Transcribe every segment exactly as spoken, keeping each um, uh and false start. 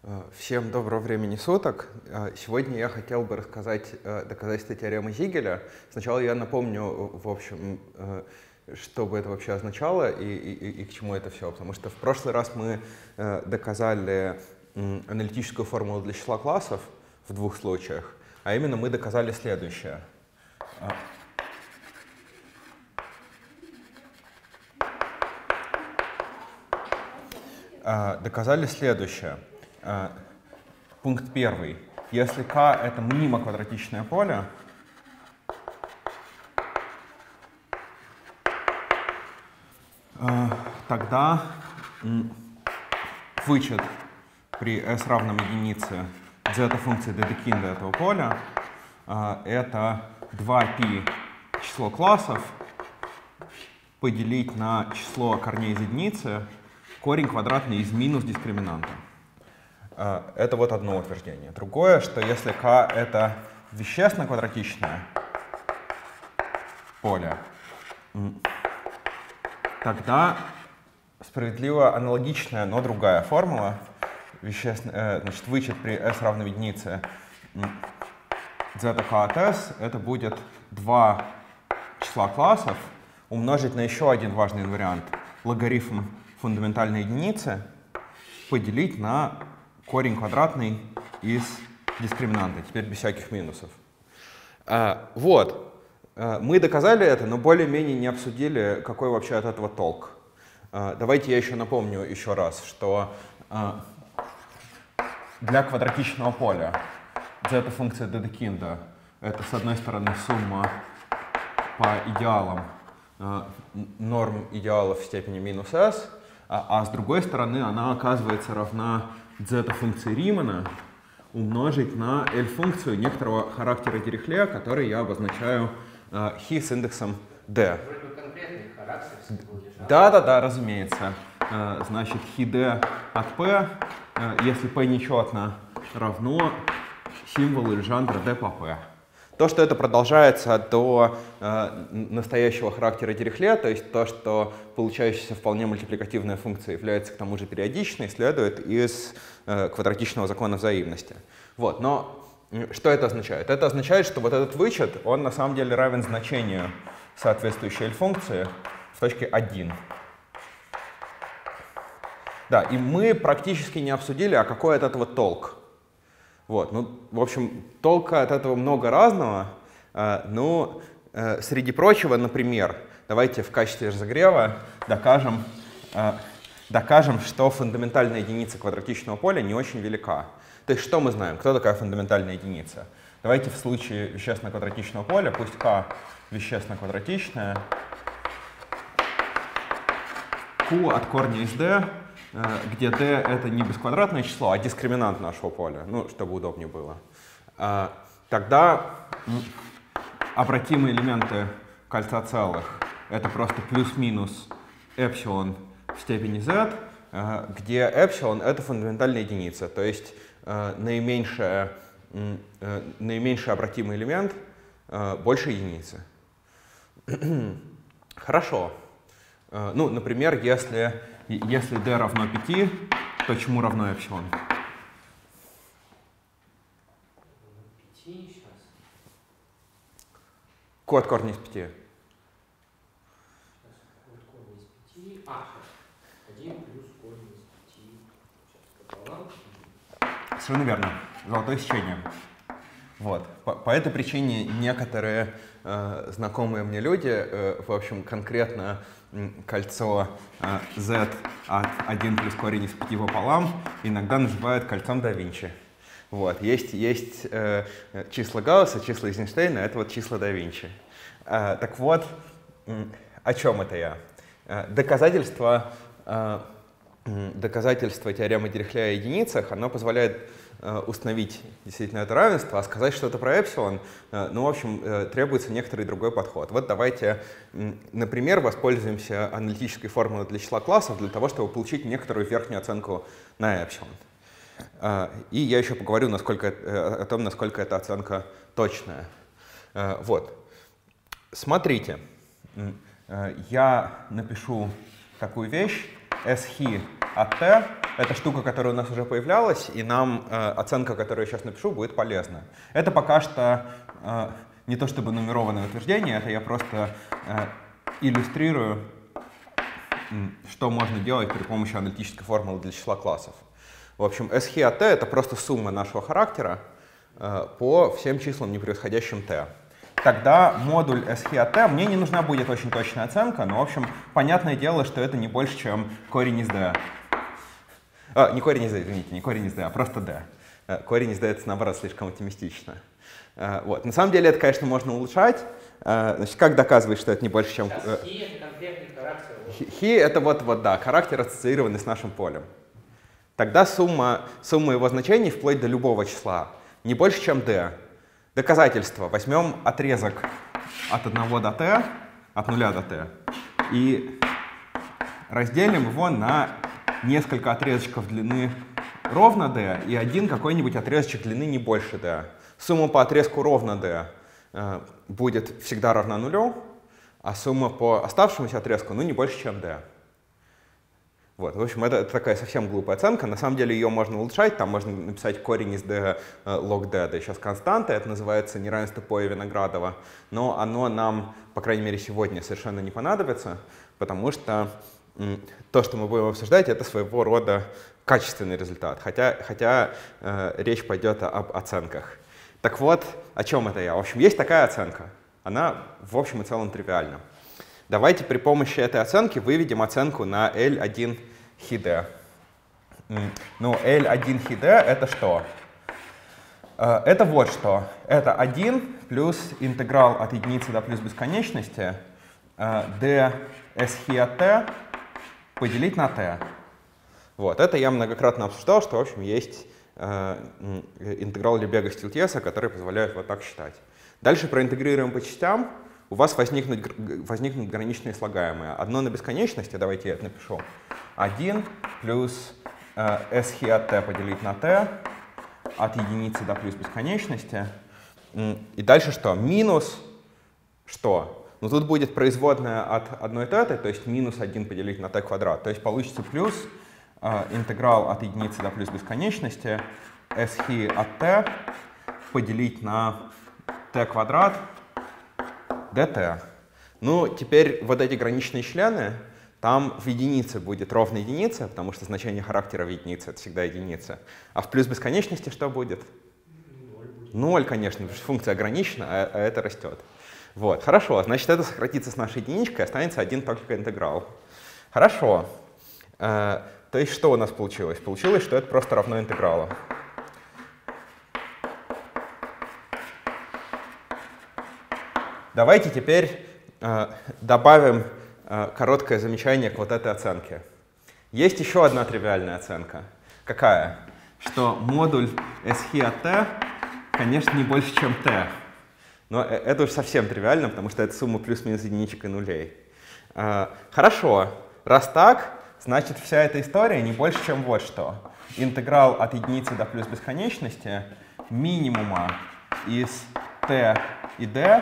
Всем доброго времени суток. Сегодня я хотел бы рассказать доказательства теоремы Зигеля. Сначала я напомню, в общем, что бы это вообще означало и, и, и к чему это все. Потому что в прошлый раз мы доказали аналитическую формулу для числа классов в двух случаях, а именно мы доказали следующее. Доказали следующее. Пункт первый. Если k — это мнимо-квадратичное поле, тогда вычет при s равном единице зета-функции Дедекинда этого поля это два π число классов поделить на число корней из единицы корень квадратный из минус дискриминанта. Это вот одно утверждение. Другое, что если k — это вещественно-квадратичное поле, тогда справедливо аналогичная, но другая формула. Вещественно, значит, вычет при s равной единице zk от s это будет два числа классов умножить на еще один важный инвариант логарифм фундаментальной единицы поделить на корень квадратный из дискриминанта, теперь без всяких минусов. А, вот, а, мы доказали это, но более-менее не обсудили, какой вообще от этого толк. А, давайте я еще напомню еще раз, что а, для квадратичного поля зета-функция Дедекинда это, с одной стороны, сумма по идеалам а, норм идеалов в степени минус s, а, а с другой стороны она оказывается равна зета-функции Римана умножить на L-функцию некоторого характера Дирихле, который я обозначаю э, хи с индексом d. Конкретный характер будешь, а? Да, да, да, разумеется. Э, значит, хи d от p, э, если p нечетно, равно символу Лежандра d по p. То, что это продолжается до э, настоящего характера Дирихле, то есть то, что получающаяся вполне мультипликативная функция является к тому же периодичной, следует из э, квадратичного закона взаимности. Вот, но что это означает? Это означает, что вот этот вычет, он на самом деле равен значению соответствующей L-функции в точке один. Да, и мы практически не обсудили, а какой от этого толк. Вот, ну, в общем, толка от этого много разного. Э, ну, э, среди прочего, например, давайте в качестве разогрева докажем, э, докажем, что фундаментальная единица квадратичного поля не очень велика. То есть что мы знаем? Кто такая фундаментальная единица? Давайте в случае вещественно-квадратичного поля, пусть k вещественно-квадратичное, q от корня из d, где d — это не бесквадратное число, а дискриминант нашего поля, ну, чтобы удобнее было. Тогда обратимые элементы кольца целых — это просто плюс-минус эпсилон в степени z, где эпсилон — это фундаментальная единица, то есть наименьшая, наименьший обратимый элемент больше единицы. Хорошо. Ну, например, если, если d равно пяти, то чему равно эпсилон? пяти сейчас. Q от корня из пяти. Сейчас от корня из пяти. А, сейчас. один плюс корень из пяти. Сейчас пополам. Совершенно верно. Золотое сечение. Вот. По, по этой причине некоторые э, знакомые мне люди, э, в общем, конкретно э, кольцо э, z от один плюс корень из пяти пополам иногда называют кольцом да Винчи. Вот. Есть, есть э, числа Гаусса, числа Эйзенштейна, это вот числа да Винчи. Э, так вот, э, о чем это я? Э, доказательство, э, доказательство теоремы Дирихле о единицах, оно позволяет установить действительно это равенство, а сказать что-то про эпсилон, ну, в общем, требуется некоторый другой подход. Вот давайте, например, воспользуемся аналитической формулой для числа классов для того, чтобы получить некоторую верхнюю оценку на эпсилон. И я еще поговорю насколько, о том, насколько эта оценка точная. Вот. Смотрите, я напишу такую вещь. S хи от t это штука, которая у нас уже появлялась, и нам э, оценка, которую я сейчас напишу, будет полезна. Это пока что э, не то чтобы нумерованное утверждение, это я просто э, иллюстрирую, что можно делать при помощи аналитической формулы для числа классов. В общем, эс-хи от t — это просто сумма нашего характера э, по всем числам, не превосходящим t. Тогда модуль эс-хи от t, мне не нужна будет очень точная оценка, но, в общем, понятное дело, что это не больше, чем корень из d. А, не корень из d, извините, не корень из d, а просто d. Корень из d — это, наоборот, слишком оптимистично. Вот. На самом деле это, конечно, можно улучшать. Значит, как доказывать, что это не больше, чем... Сейчас хи — это конкретный характер. Хи — это вот, вот, да, характер, ассоциированный с нашим полем. Тогда сумма, сумма его значений вплоть до любого числа не больше, чем d. Доказательство. Возьмем отрезок от одного до t, от нуля до t, и разделим его на несколько отрезочков длины ровно d и один какой-нибудь отрезочек длины не больше d. Сумма по отрезку ровно d э, будет всегда равна нулю, а сумма по оставшемуся отрезку ну, не больше, чем d. Вот, в общем, это, это такая совсем глупая оценка. На самом деле ее можно улучшать. Там можно написать корень из d log d. Это сейчас константа. Это называется неравенство Поя-Виноградова. Но оно нам, по крайней мере, сегодня совершенно не понадобится, потому что м, то, что мы будем обсуждать, это своего рода качественный результат. Хотя, хотя э, речь пойдет об оценках. Так вот, о чем это я? В общем, есть такая оценка. Она, в общем и целом, тривиальна. Давайте при помощи этой оценки выведем оценку на эль один хи d. Ну, эль один хи d это что? Это вот что. Это один плюс интеграл от единицы до плюс бесконечности d s-хи от t поделить на t. Вот, это я многократно обсуждал, что, в общем, есть интеграл Лебега-Стилтьеса, который позволяет вот так считать. Дальше проинтегрируем по частям. У вас возникнут, возникнут граничные слагаемые. Одно на бесконечности, давайте я это напишу. один плюс э, s-хи от t поделить на t от единицы до плюс бесконечности. И дальше что? Минус что? Ну тут будет производная от одной теты, то есть минус один поделить на t квадрат. То есть получится плюс э, интеграл от единицы до плюс бесконечности s-хи от t поделить на t квадрат dt. Ну, теперь вот эти граничные члены, там в единице будет ровно единица, потому что значение характера в единице — это всегда единица. А в плюс бесконечности что будет? Ноль будет. Ноль, конечно, потому что функция ограничена, а, а это растет. Вот, хорошо, значит, это сократится с нашей единичкой, останется один только интеграл. Хорошо. Э, то есть что у нас получилось? Получилось, что это просто равно интегралу. Давайте теперь э, добавим э, короткое замечание к вот этой оценке. Есть еще одна тривиальная оценка. Какая? Что модуль s-хи от t, конечно, не больше, чем t. Но это уж совсем тривиально, потому что это сумма плюс-минус единичек и нулей. Э, хорошо. Раз так, значит, вся эта история не больше, чем вот что. Интеграл от единицы до плюс бесконечности минимума из t и d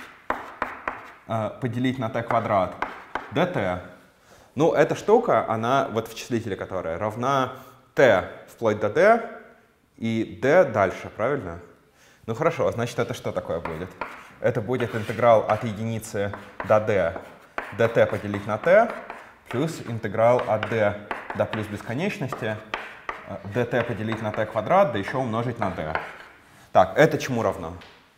поделить на t квадрат dt. Ну, эта штука, она, вот в числителе которая, равна t вплоть до d и d дальше, правильно? Ну хорошо, значит, это что такое будет? Это будет интеграл от единицы до d dt поделить на t плюс интеграл от d до плюс бесконечности dt поделить на t квадрат, да еще умножить на d. Так, это чему равно?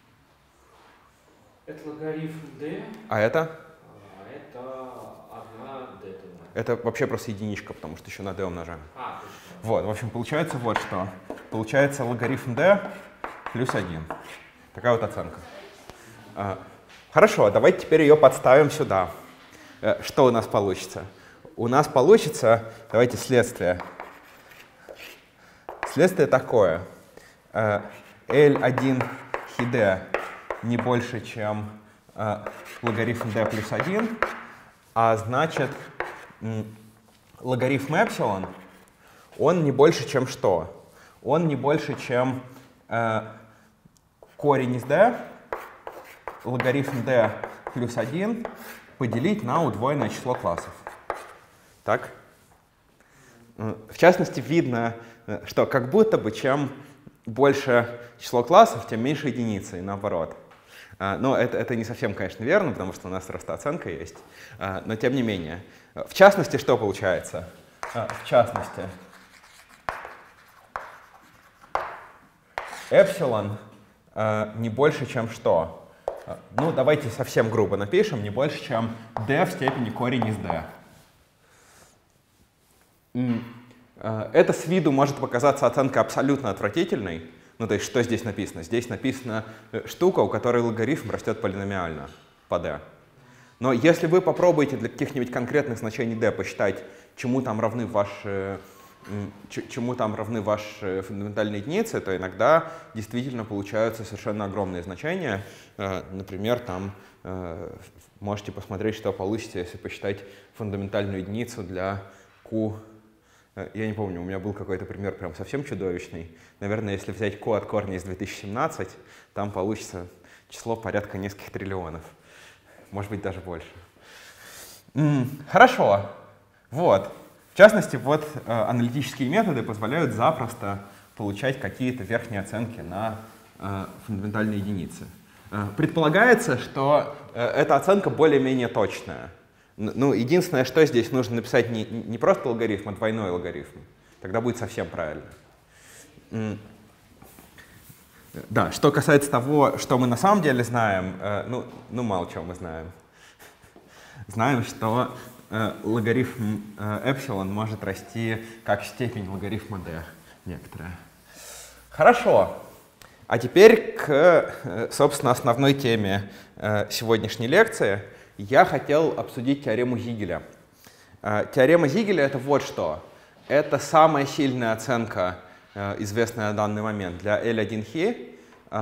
Это логарифм d. А это? А это одна d. Это вообще просто единичка, потому что еще на d умножаем. А, точно. Вот, в общем, получается вот что. Получается логарифм d плюс один. Такая вот оценка. А, хорошо, давайте теперь ее подставим сюда. Что у нас получится? У нас получится, давайте следствие. Следствие такое. эль один хи d не больше, чем э, логарифм d плюс один, а значит, логарифм эпсилон, он не больше, чем что? Он не больше, чем э, корень из d, логарифм d плюс один поделить на удвоенное число классов. Так? В частности, видно, что как будто бы чем больше число классов, тем меньше единицы, и наоборот. Но это, это не совсем, конечно, верно, потому что у нас ростооценка есть. Но тем не менее. В частности, что получается? В частности, эпсилон не больше, чем что? Ну, давайте совсем грубо напишем, не больше, чем d в степени корень из d. Это с виду может показаться оценка абсолютно отвратительной. Ну, то есть, что здесь написано? Здесь написана штука, у которой логарифм растет полиномиально по d. Но если вы попробуете для каких-нибудь конкретных значений d посчитать, чему там равны ваши, чему там равны ваши фундаментальные единицы, то иногда действительно получаются совершенно огромные значения. Например, там можете посмотреть, что получится, если посчитать фундаментальную единицу для q. Я не помню, у меня был какой-то пример прям совсем чудовищный. Наверное, если взять q от корня из две тысячи семнадцать, там получится число порядка нескольких триллионов. Может быть, даже больше. М-м, хорошо. Вот. В частности, вот э, аналитические методы позволяют запросто получать какие-то верхние оценки на э, фундаментальные единицы. Э, предполагается, что э, эта оценка более-менее точная. Ну, единственное, что здесь нужно написать не, не просто логарифм, а двойной логарифм. Тогда будет совсем правильно. Да, что касается того, что мы на самом деле знаем, э, ну, ну, мало чего мы знаем. Знаем, что э, логарифм э, эпсилон может расти как степень логарифма d некоторая. Хорошо. А теперь к, собственно, основной теме э, сегодняшней лекции. Я хотел обсудить теорему Зигеля. Теорема Зигеля — это вот что. Это самая сильная оценка, известная на данный момент, для эль один хи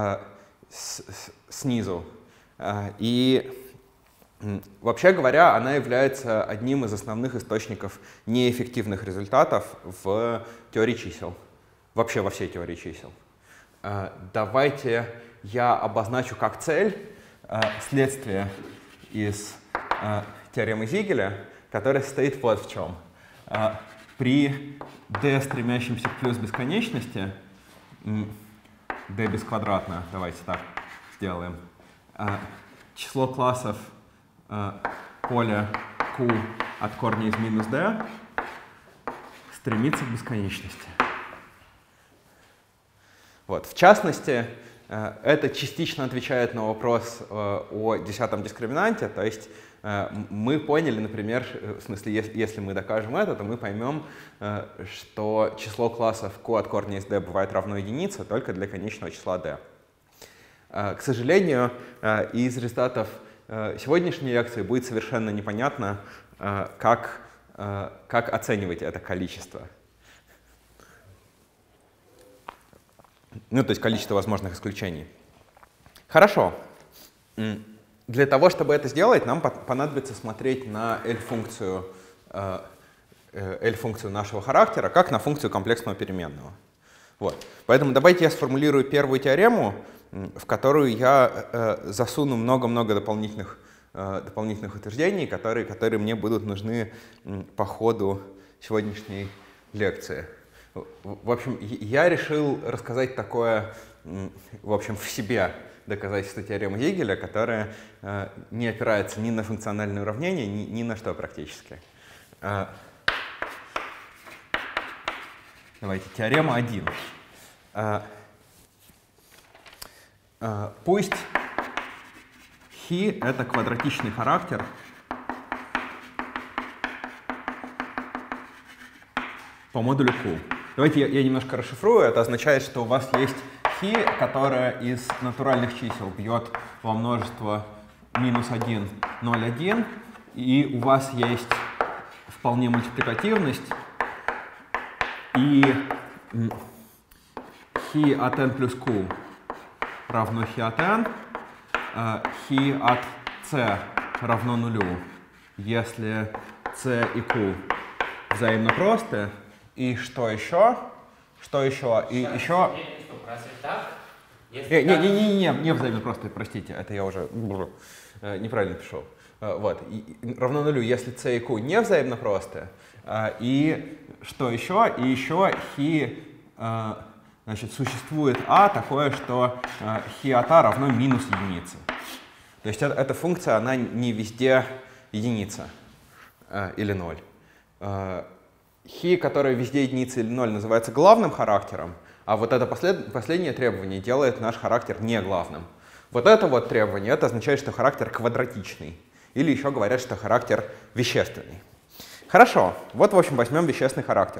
снизу. И, вообще говоря, она является одним из основных источников неэффективных результатов в теории чисел. Вообще во всей теории чисел. Давайте я обозначу как цель следствие из э, теоремы Зигеля, которая состоит вот в чем. Э, при d, стремящемся к плюс бесконечности, d бесквадратно, давайте так сделаем, э, число классов э, поля q от корня из минус d стремится к бесконечности. Вот. В частности, это частично отвечает на вопрос о десятом дискриминанте, то есть мы поняли, например, в смысле, если мы докажем это, то мы поймем, что число классов q от корня из d бывает равно единице только для конечного числа d. К сожалению, из результатов сегодняшней лекции будет совершенно непонятно, как, как оценивать это количество. Ну, то есть количество возможных исключений. Хорошо. Для того, чтобы это сделать, нам понадобится смотреть на L-функцию L-функцию нашего характера как на функцию комплексного переменного. Вот. Поэтому давайте я сформулирую первую теорему, в которую я засуну много-много дополнительных, дополнительных утверждений, которые, которые мне будут нужны по ходу сегодняшней лекции. В общем, я решил рассказать такое, в общем, в себе доказательство теоремы Зигеля, которое э, не опирается ни на функциональные уравнения, ни, ни на что практически. Э, давайте, теорема один. Э, э, пусть хи — это квадратичный характер по модулю q. Давайте я, я немножко расшифрую. Это означает, что у вас есть хи, которая из натуральных чисел бьет во множество минус один, ноль, один, и у вас есть вполне мультипликативность, и хи от n плюс q равно хи от n, хи от c равно нулю, если c и q взаимно просты. И что еще? Что еще? И Сейчас, еще... Стоп, раз это так, если Не, не, так... не, не, не, не взаимно просты, простите, это я уже неправильно пишу. Вот. И равно нулю, если c и q не взаимно простые. И что еще? И еще хи, значит, существует а такое, что хи от а равно минус единице. То есть эта функция, она не везде единица или ноль. Хи, которая везде единица или ноль, называется главным характером, а вот это послед... последнее требование делает наш характер не главным. Вот это вот требование, это означает, что характер квадратичный. Или еще говорят, что характер вещественный. Хорошо, вот, в общем, возьмем вещественный характер.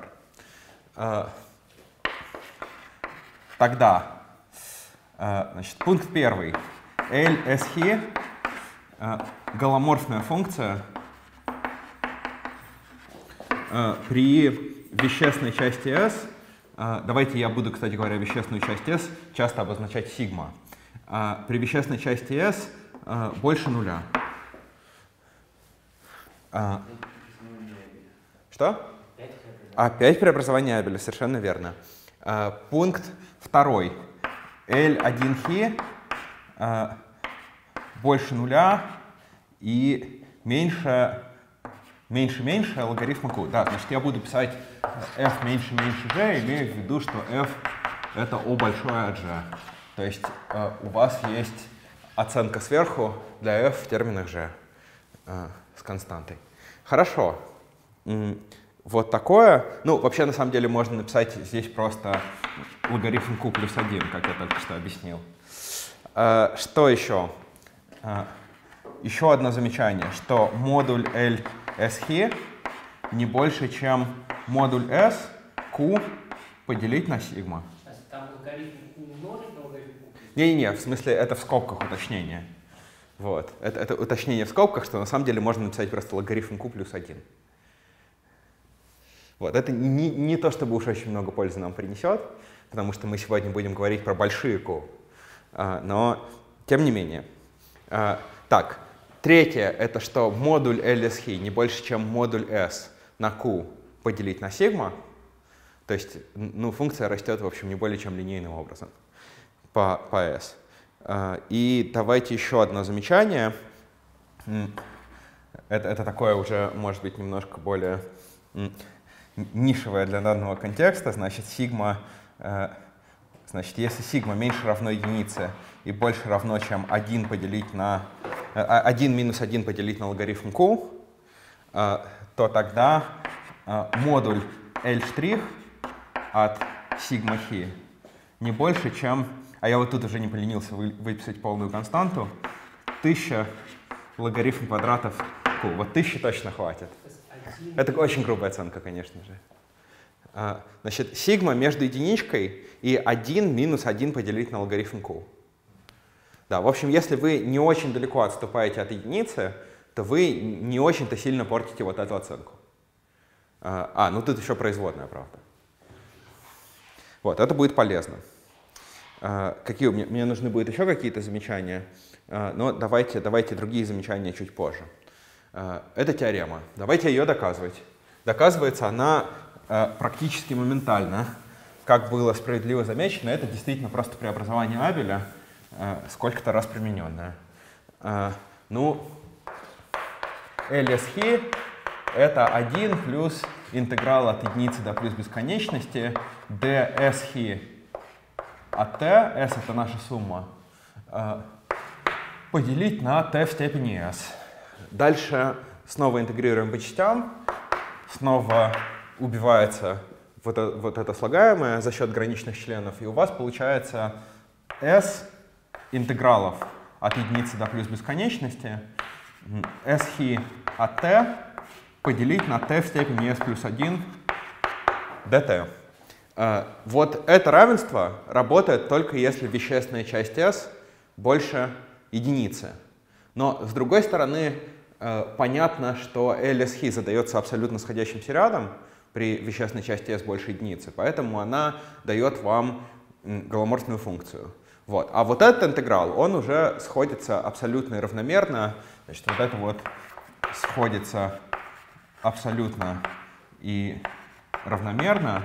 Тогда, значит, пункт первый. L S хи голоморфная функция при вещественной части S. Давайте я буду, кстати говоря, вещественную часть S часто обозначать сигма. При вещественной части S больше нуля. Что? Опять преобразование Абеля, совершенно верно. Пункт второй. L один хи больше нуля и меньше меньше меньше логарифма q. Да, значит, я буду писать f меньше меньше g, имея в виду, что f это o большое от g. То есть э, у вас есть оценка сверху для f в терминах g э, с константой. Хорошо. Вот такое. Ну, вообще, на самом деле, можно написать здесь просто логарифм q плюс один, как я только что объяснил. Э, что еще? Э, еще одно замечание, что модуль L S хи не больше, чем модуль S q поделить на сигма. Там логарифм q умножить на логарифм q? Не-не-не, в смысле, это в скобках уточнение. Вот. Это, это уточнение в скобках, что на самом деле можно написать просто логарифм q плюс один. Вот. Это не, не то, чтобы уж очень много пользы нам принесет, потому что мы сегодня будем говорить про большие q. А, но, тем не менее. А, так, третье — это что модуль L S хи не больше, чем модуль S на q поделить на сигма. То есть, ну, функция растет, в общем, не более чем линейным образом по, по S. И давайте еще одно замечание. Это, это такое уже, может быть, немножко более нишевое для данного контекста. Значит, сигма, значит, если сигма меньше равно единице и больше равно, чем один поделить на один минус один поделить на логарифм q, то тогда модуль L' от сигма хи не больше, чем, а я вот тут уже не поленился выписать полную константу, тысяча логарифм квадратов q. Вот тысячи точно хватит. Это очень грубая оценка, конечно же. Значит, сигма между единичкой и один минус один поделить на логарифм q. Да, в общем, если вы не очень далеко отступаете от единицы, то вы не очень-то сильно портите вот эту оценку. А, ну тут еще производная, правда. Вот, это будет полезно. Какие у меня, мне нужны будут еще какие-то замечания, но давайте, давайте другие замечания чуть позже. Это теорема. Давайте ее доказывать. Доказывается она практически моментально. Как было справедливо замечено, это действительно просто преобразование Абеля, сколько-то раз примененное. Ну, L S хи это один плюс интеграл от единицы до плюс бесконечности ds хи от t, s это наша сумма, поделить на t в степени s. Дальше снова интегрируем по частям, снова убивается вот это, вот это слагаемое за счет граничных членов, и у вас получается s интегралов от единицы до плюс бесконечности s хи от t поделить на t в степени s плюс один dt. Вот это равенство работает только если вещественная часть s больше единицы. Но с другой стороны, понятно, что L S хи задается абсолютно сходящимся рядом при вещественной части s больше единицы, поэтому она дает вам голоморфную функцию. Вот. А вот этот интеграл, он уже сходится абсолютно и равномерно. Значит, вот это вот сходится абсолютно и равномерно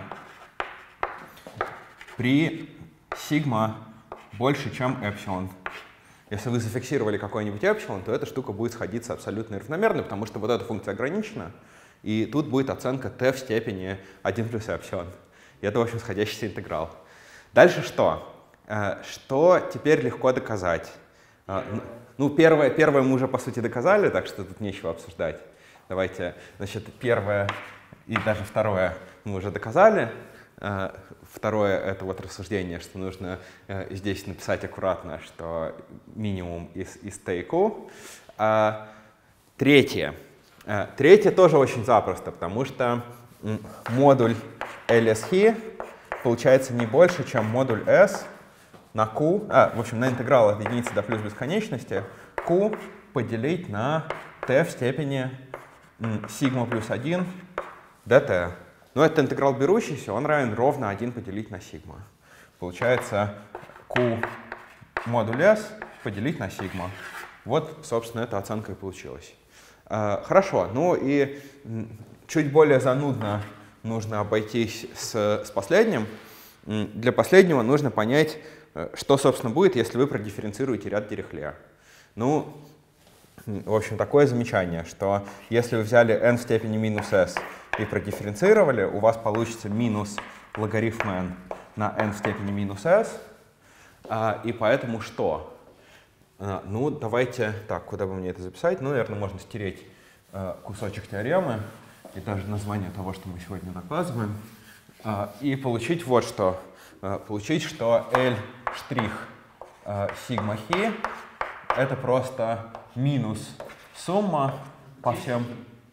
при сигма больше, чем эпсилон. Если вы зафиксировали какой-нибудь эпсилон, то эта штука будет сходиться абсолютно равномерно, потому что вот эта функция ограничена, и тут будет оценка t в степени один плюс эпсилон. И это, в общем, сходящийся интеграл. Дальше что? Что теперь легко доказать? Ну, первое, первое мы уже, по сути, доказали, так что тут нечего обсуждать. Давайте, значит, первое и даже второе мы уже доказали. Второе — это вот рассуждение, что нужно здесь написать аккуратно, что минимум из, из t и q. Третье. Третье тоже очень запросто, потому что модуль L S хи получается не больше, чем модуль S на q, а, в общем, на интеграл от единицы до плюс бесконечности, q поделить на t в степени сигма плюс один dt. Но этот интеграл берущийся, он равен ровно один поделить на сигма. Получается q модуль S поделить на сигма. Вот, собственно, эта оценка и получилась. Хорошо, ну и чуть более занудно нужно обойтись с, с последним. Для последнего нужно понять, что, собственно, будет, если вы продифференцируете ряд Дирихле. Ну, в общем, такое замечание, что если вы взяли n в степени минус s и продифференцировали, у вас получится минус логарифм n на n в степени минус s. И поэтому что? Ну, давайте, так, куда бы мне это записать? Ну, наверное, можно стереть кусочек теоремы и даже название того, что мы сегодня доказываем, и получить вот что. Получить, что L' сигма хи — это просто минус сумма по всем...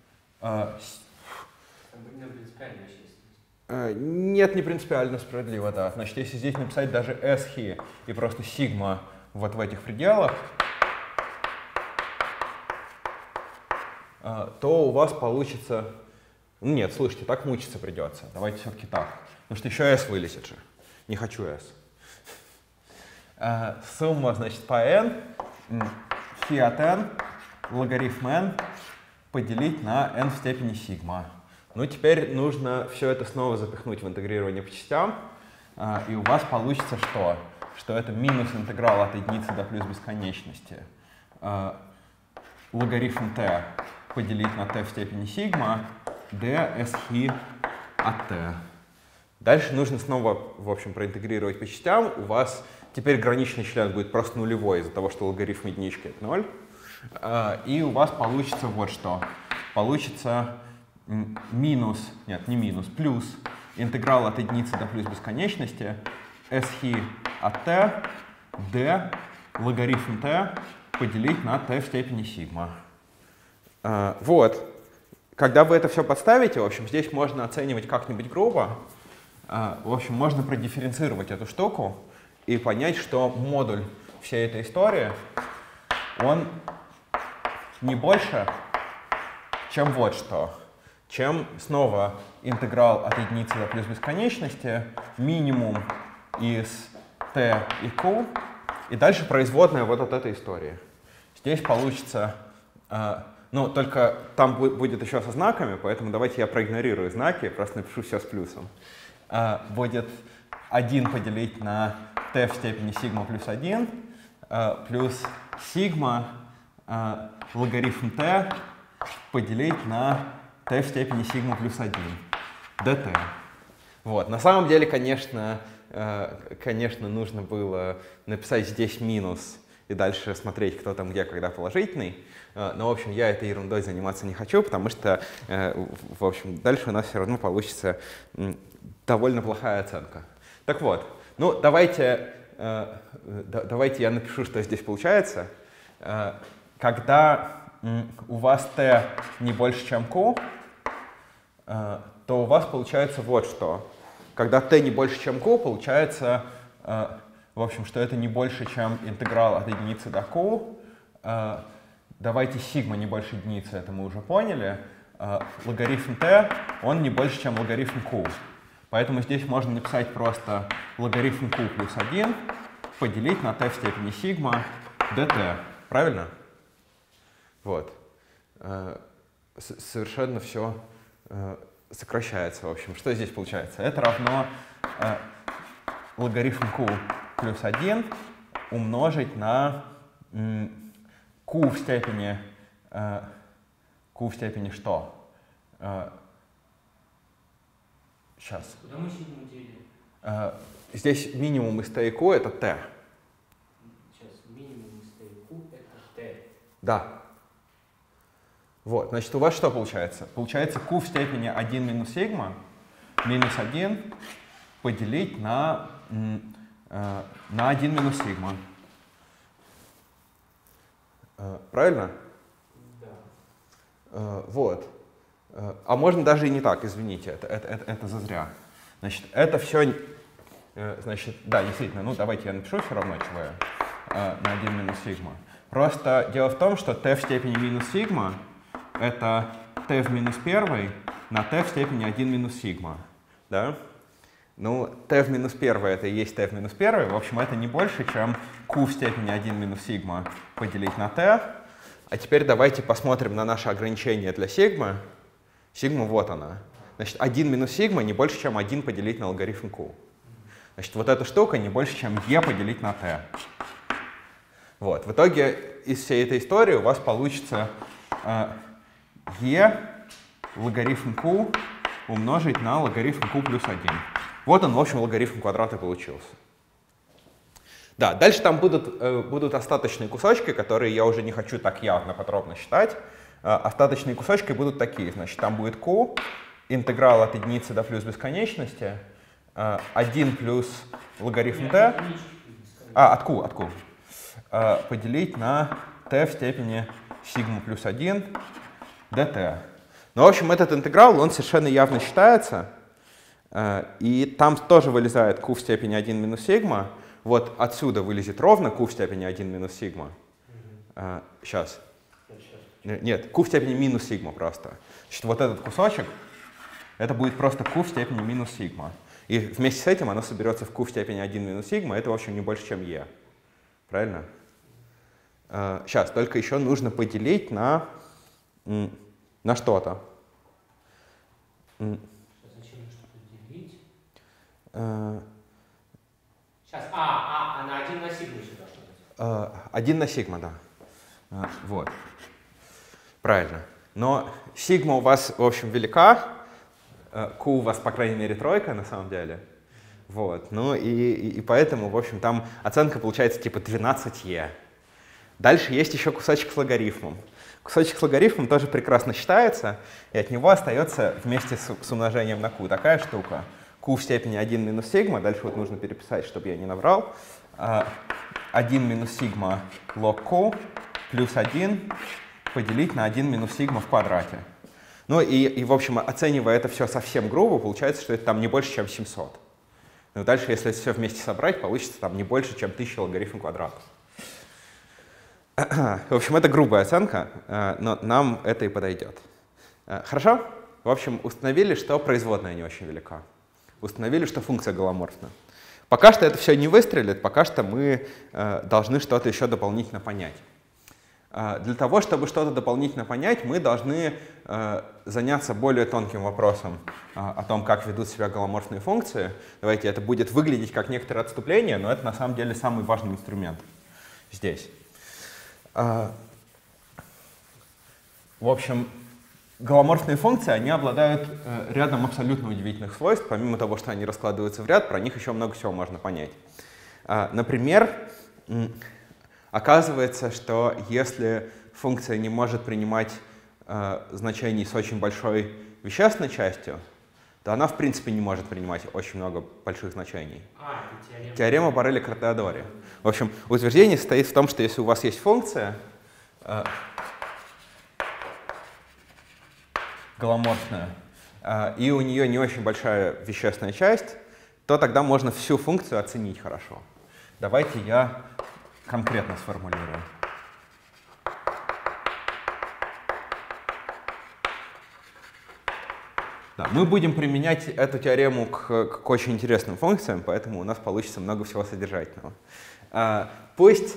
Нет, не принципиально справедливо, да. Значит, если здесь написать даже S хи и просто сигма вот в этих пределах, то у вас получится... Нет, слушайте, так мучиться придется. Давайте все-таки так. Потому что еще S вылезет же. Не хочу S. Сумма, значит, по n, хи от n, логарифм n поделить на n в степени сигма. Ну, теперь нужно все это снова запихнуть в интегрирование по частям. И у вас получится что? Что это минус интеграл от единицы до плюс бесконечности. Логарифм t поделить на t в степени сигма, d s хи от t. Дальше нужно снова, в общем, проинтегрировать по частям. У вас теперь граничный член будет просто нулевой из-за того, что логарифм единички — это ноль. И у вас получится вот что. Получится минус, нет, не минус, плюс интеграл от единицы до плюс бесконечности s хи от t, d, логарифм t поделить на t в степени сигма. Вот. Когда вы это все подставите, в общем, здесь можно оценивать как-нибудь грубо. В общем, можно продифференцировать эту штуку и понять, что модуль всей этой истории, он не больше, чем вот что. Чем снова интеграл от единицы до плюс бесконечности, минимум из t и q, и дальше производная вот от этой истории. Здесь получится... Ну, только там будет еще со знаками, поэтому давайте я проигнорирую знаки, просто напишу все с плюсом. Будет один поделить на t в степени сигма плюс один, плюс сигма логарифм t поделить на t в степени сигма плюс один, dt. Вот. На самом деле, конечно, конечно, нужно было написать здесь минус и дальше смотреть, кто там где, когда положительный. Но, в общем, я этой ерундой заниматься не хочу, потому что, в общем, дальше у нас все равно получится довольно плохая оценка. Так вот, ну, давайте, давайте я напишу, что здесь получается. Когда у вас t не больше, чем q, то у вас получается вот что. Когда t не больше, чем q, получается, в общем, что это не больше, чем интеграл от единицы до q. Давайте сигма не больше единицы, это мы уже поняли. Логарифм t, он не больше, чем логарифм q. Поэтому здесь можно написать просто логарифм q плюс один поделить на t в степени сигма dt. Правильно? Вот. Совершенно все сокращается. В общем, что здесь получается? Это равно логарифм q плюс один умножить на q в степени, q в степени что? Сейчас. Куда мы сигму делим? Здесь минимум из t и q это t. Сейчас, минимум из t и q это t. Да. Вот, значит, у вас что получается? Получается q в степени один минус сигма минус один поделить на, э, на один минус сигма. Э, правильно? Да. Э, вот. Э, а можно даже и не так, извините, это, это, это, это зазря. Значит, это все, э, значит, да, действительно, ну давайте я напишу все равно ЧВ э, на один минус сигма. Просто дело в том, что t в степени минус сигма это t в минус первой на t в степени один минус сигма. Да? Ну, t в минус первой это и есть t в минус первой. В общем, это не больше, чем q в степени один минус сигма поделить на t. А теперь давайте посмотрим на наше ограничение для сигмы. Сигма вот она. Значит, один минус сигма не больше, чем один поделить на логарифм q. Значит, вот эта штука не больше, чем e поделить на t. Вот. В итоге из всей этой истории у вас получится э, e логарифм q умножить на логарифм q плюс один. Вот он, в общем, логарифм квадрата получился. Да, дальше там будут, э, будут остаточные кусочки, которые я уже не хочу так явно подробно считать. Э, остаточные кусочки будут такие. Значит, там будет q, интеграл от единицы до плюс бесконечности, э, один плюс логарифм t, а, от q, от q, э, поделить на t в степени сигма плюс один dt. Ну, в общем, этот интеграл, он совершенно явно считается, и там тоже вылезает q в степени один минус сигма. Вот отсюда вылезет ровно q в степени один минус сигма. Mm-hmm. Сейчас. Нет, q в степени минус сигма просто. Значит, вот этот кусочек, это будет просто q в степени минус сигма. И вместе с этим оно соберется в q в степени один минус сигма, это, в общем, не больше, чем e. Правильно? Сейчас, только еще нужно поделить на, на что-то. Зачем что-то делить? Сейчас, а, а, а на один на сигму еще должно быть. Один на сигма, да. Вот. Правильно. Но сигма у вас, в общем, велика. Q у вас, по крайней мере, тройка на самом деле. Вот. Ну и, и, и поэтому, в общем, там оценка получается типа двенадцать e. Дальше есть еще кусочек с логарифмом. Кусочек с логарифмом тоже прекрасно считается, и от него остается вместе с, с умножением на q такая штука. Q в степени один минус сигма, дальше вот нужно переписать, чтобы я не наврал. один минус сигма лог q плюс один поделить на один минус сигма в квадрате. Ну и, и, в общем, оценивая это все совсем грубо, получается, что это там не больше, чем семьсот. Ну дальше, если это все вместе собрать, получится там не больше, чем тысяча логарифм квадратов. В общем, это грубая оценка, но нам это и подойдет. Хорошо? В общем, установили, что производная не очень велика. Установили, что функция голоморфна. Пока что это все не выстрелит, пока что мы должны что-то еще дополнительно понять. Для того, чтобы что-то дополнительно понять, мы должны заняться более тонким вопросом о том, как ведут себя голоморфные функции. Давайте, это будет выглядеть как некоторое отступление, но это на самом деле самый важный инструмент здесь. В общем, голоморфные функции, они обладают рядом абсолютно удивительных свойств. Помимо того, что они раскладываются в ряд, про них еще много всего можно понять. Например, оказывается, что если функция не может принимать значений с очень большой вещественной частью, то она в принципе не может принимать очень много больших значений. А, это теорема. Теорема Борелли-Картеодори. В общем, утверждение состоит в том, что если у вас есть функция э, голоморфная, э, и у нее не очень большая вещественная часть, то тогда можно всю функцию оценить хорошо. Давайте я конкретно сформулирую. Да, мы будем применять эту теорему к, к очень интересным функциям, поэтому у нас получится много всего содержательного. А, пусть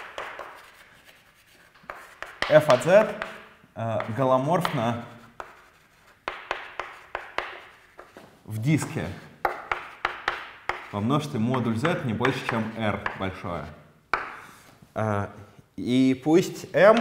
f от z а, голоморфно в диске во множестве модуль z не больше, чем r большое. А, И пусть m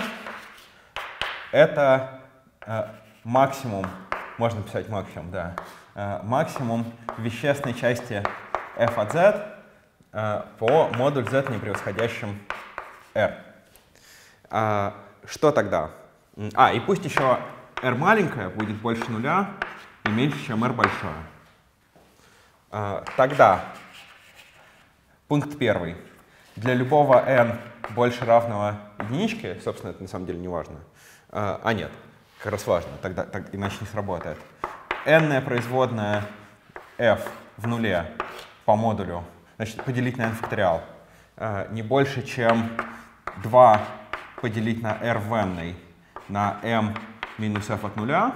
это э, максимум, можно писать максимум, да, э, максимум вещественной части f от z э, по модуль z не превосходящим r. А, что тогда? А, и пусть еще r маленькая будет больше нуля и меньше, чем r большое. А, тогда пункт первый. Для любого n больше равного единичке, собственно, это на самом деле не важно. А, а нет, как раз важно, тогда, так, иначе не сработает. n-ная производная f в нуле по модулю, значит, поделить на n факториал, а, не больше, чем два поделить на r в n на m минус f от нуля.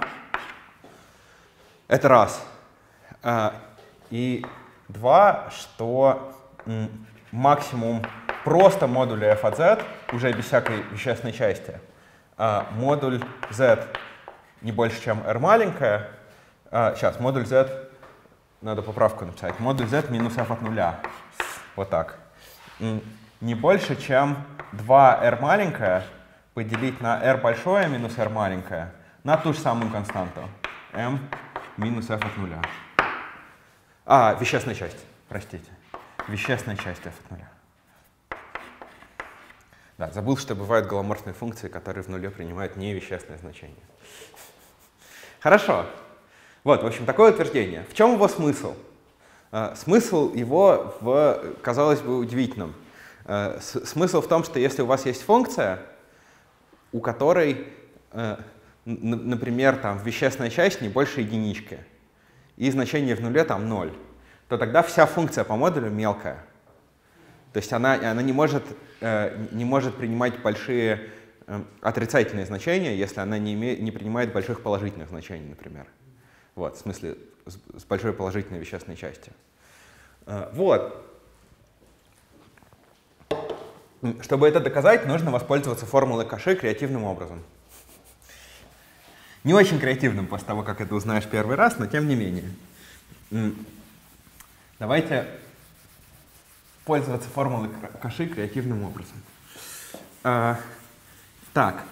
Это раз. А, и два, что м, максимум просто модуля f от z, уже без всякой вещественной части, а модуль z не больше, чем r маленькая. А, сейчас, модуль z, надо поправку написать, модуль z минус f от нуля. Вот так. Не больше, чем два r маленькая поделить на r большое минус r маленькое на ту же самую константу m минус f от нуля. А, вещественная часть, простите. Вещественная часть f от нуля. Да, забыл, что бывают голоморфные функции, которые в нуле принимают невещественное значение. Хорошо. Вот, в общем, такое утверждение. В чем его смысл? Uh, смысл его в, казалось бы, удивительном. Uh, смысл в том, что если у вас есть функция, у которой, uh, например, там, вещественная часть не больше единички, и значение в нуле там ноль, то тогда вся функция по модулю мелкая. То есть она, она не, может, uh, не может принимать большие uh, отрицательные значения, если она не, име, не принимает больших положительных значений, например. Вот, в смысле, с, с большой положительной вещественной частью. Uh, вот. Чтобы это доказать, нужно воспользоваться формулой Коши креативным образом. Не очень креативным после того, как это узнаешь первый раз, но тем не менее. Давайте пользоваться формулой Коши креативным образом. Uh, так.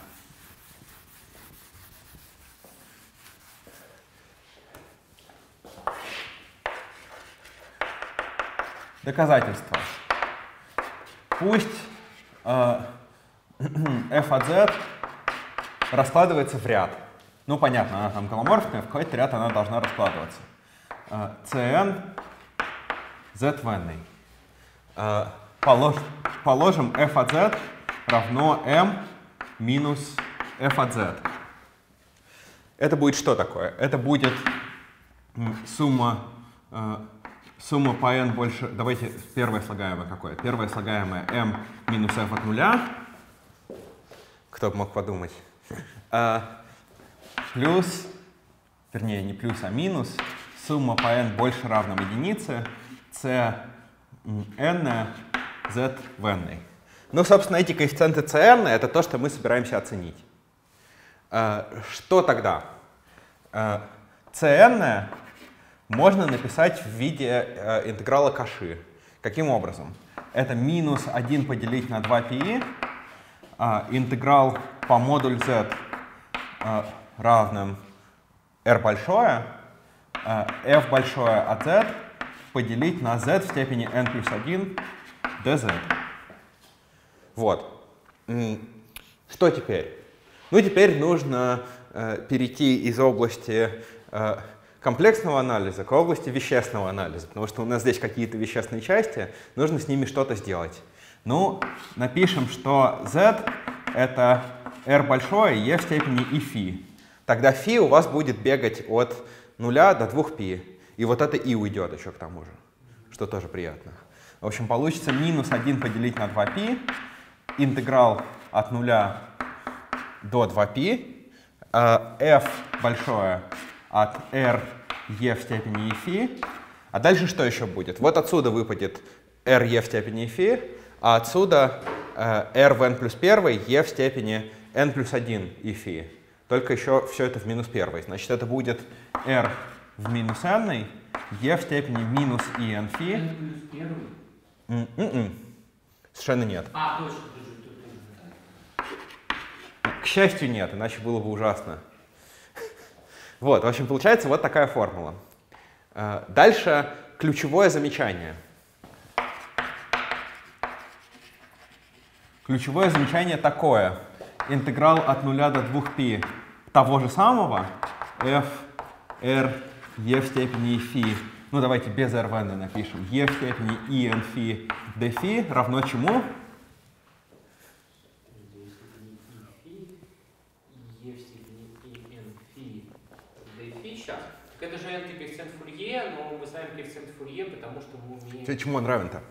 Доказательство. Пусть э, f от z раскладывается в ряд. Ну, понятно, она там голоморфная, в какой-то ряд она должна раскладываться. Э, cn z в n. Э, полож, положим f от z равно m минус f от z. Это будет что такое? Это будет сумма... Э, Сумма по n больше... Давайте первое слагаемое какое? Первое слагаемое m минус f от нуля. Кто бы мог подумать. А, плюс, вернее, не плюс, а минус. Сумма по n больше равна единице. c n z в n. Ну, собственно, эти коэффициенты cn — это то, что мы собираемся оценить. А, что тогда? А, cn можно написать в виде э, интеграла Коши. Каким образом? Это минус один поделить на два пи, э, интеграл по модуль z э, равным r большое, э, f большое от z поделить на z в степени n плюс один dz. Вот. Что теперь? Ну, теперь нужно э, перейти из области э, комплексного анализа к области вещественного анализа, потому что у нас здесь какие-то вещественные части, нужно с ними что-то сделать. Ну, напишем, что z — это r большое, e в степени и φ. Тогда φ у вас будет бегать от нуля до двух π. И вот это и уйдет еще к тому же, что тоже приятно. В общем, получится минус один поделить на два π, интеграл от нуля до два π, f большое от r e в степени и φ. А дальше что еще будет? Вот отсюда выпадет r e в степени и φ, а отсюда э, r в n плюс один e в степени n плюс один и φ. Только еще все это в минус первой. Значит, это будет r в минус n, e в степени минус и n φ. n плюс один? Mm-mm. Совершенно нет. А, точно. счастью, нет, иначе было бы ужасно. Вот, в общем, получается вот такая формула. Дальше ключевое замечание. Ключевое замечание такое. Интеграл от нуля до двух π того же самого f r e в степени φ. Ну, давайте без r в n напишем. e в степени i n φ dφ равно чему? e в степени i n φ dφ. Сейчас. Так это же n коэффициент Фурье, но мы ставим коэффициент Фурье, потому что мы умеем... Чему он равен-то?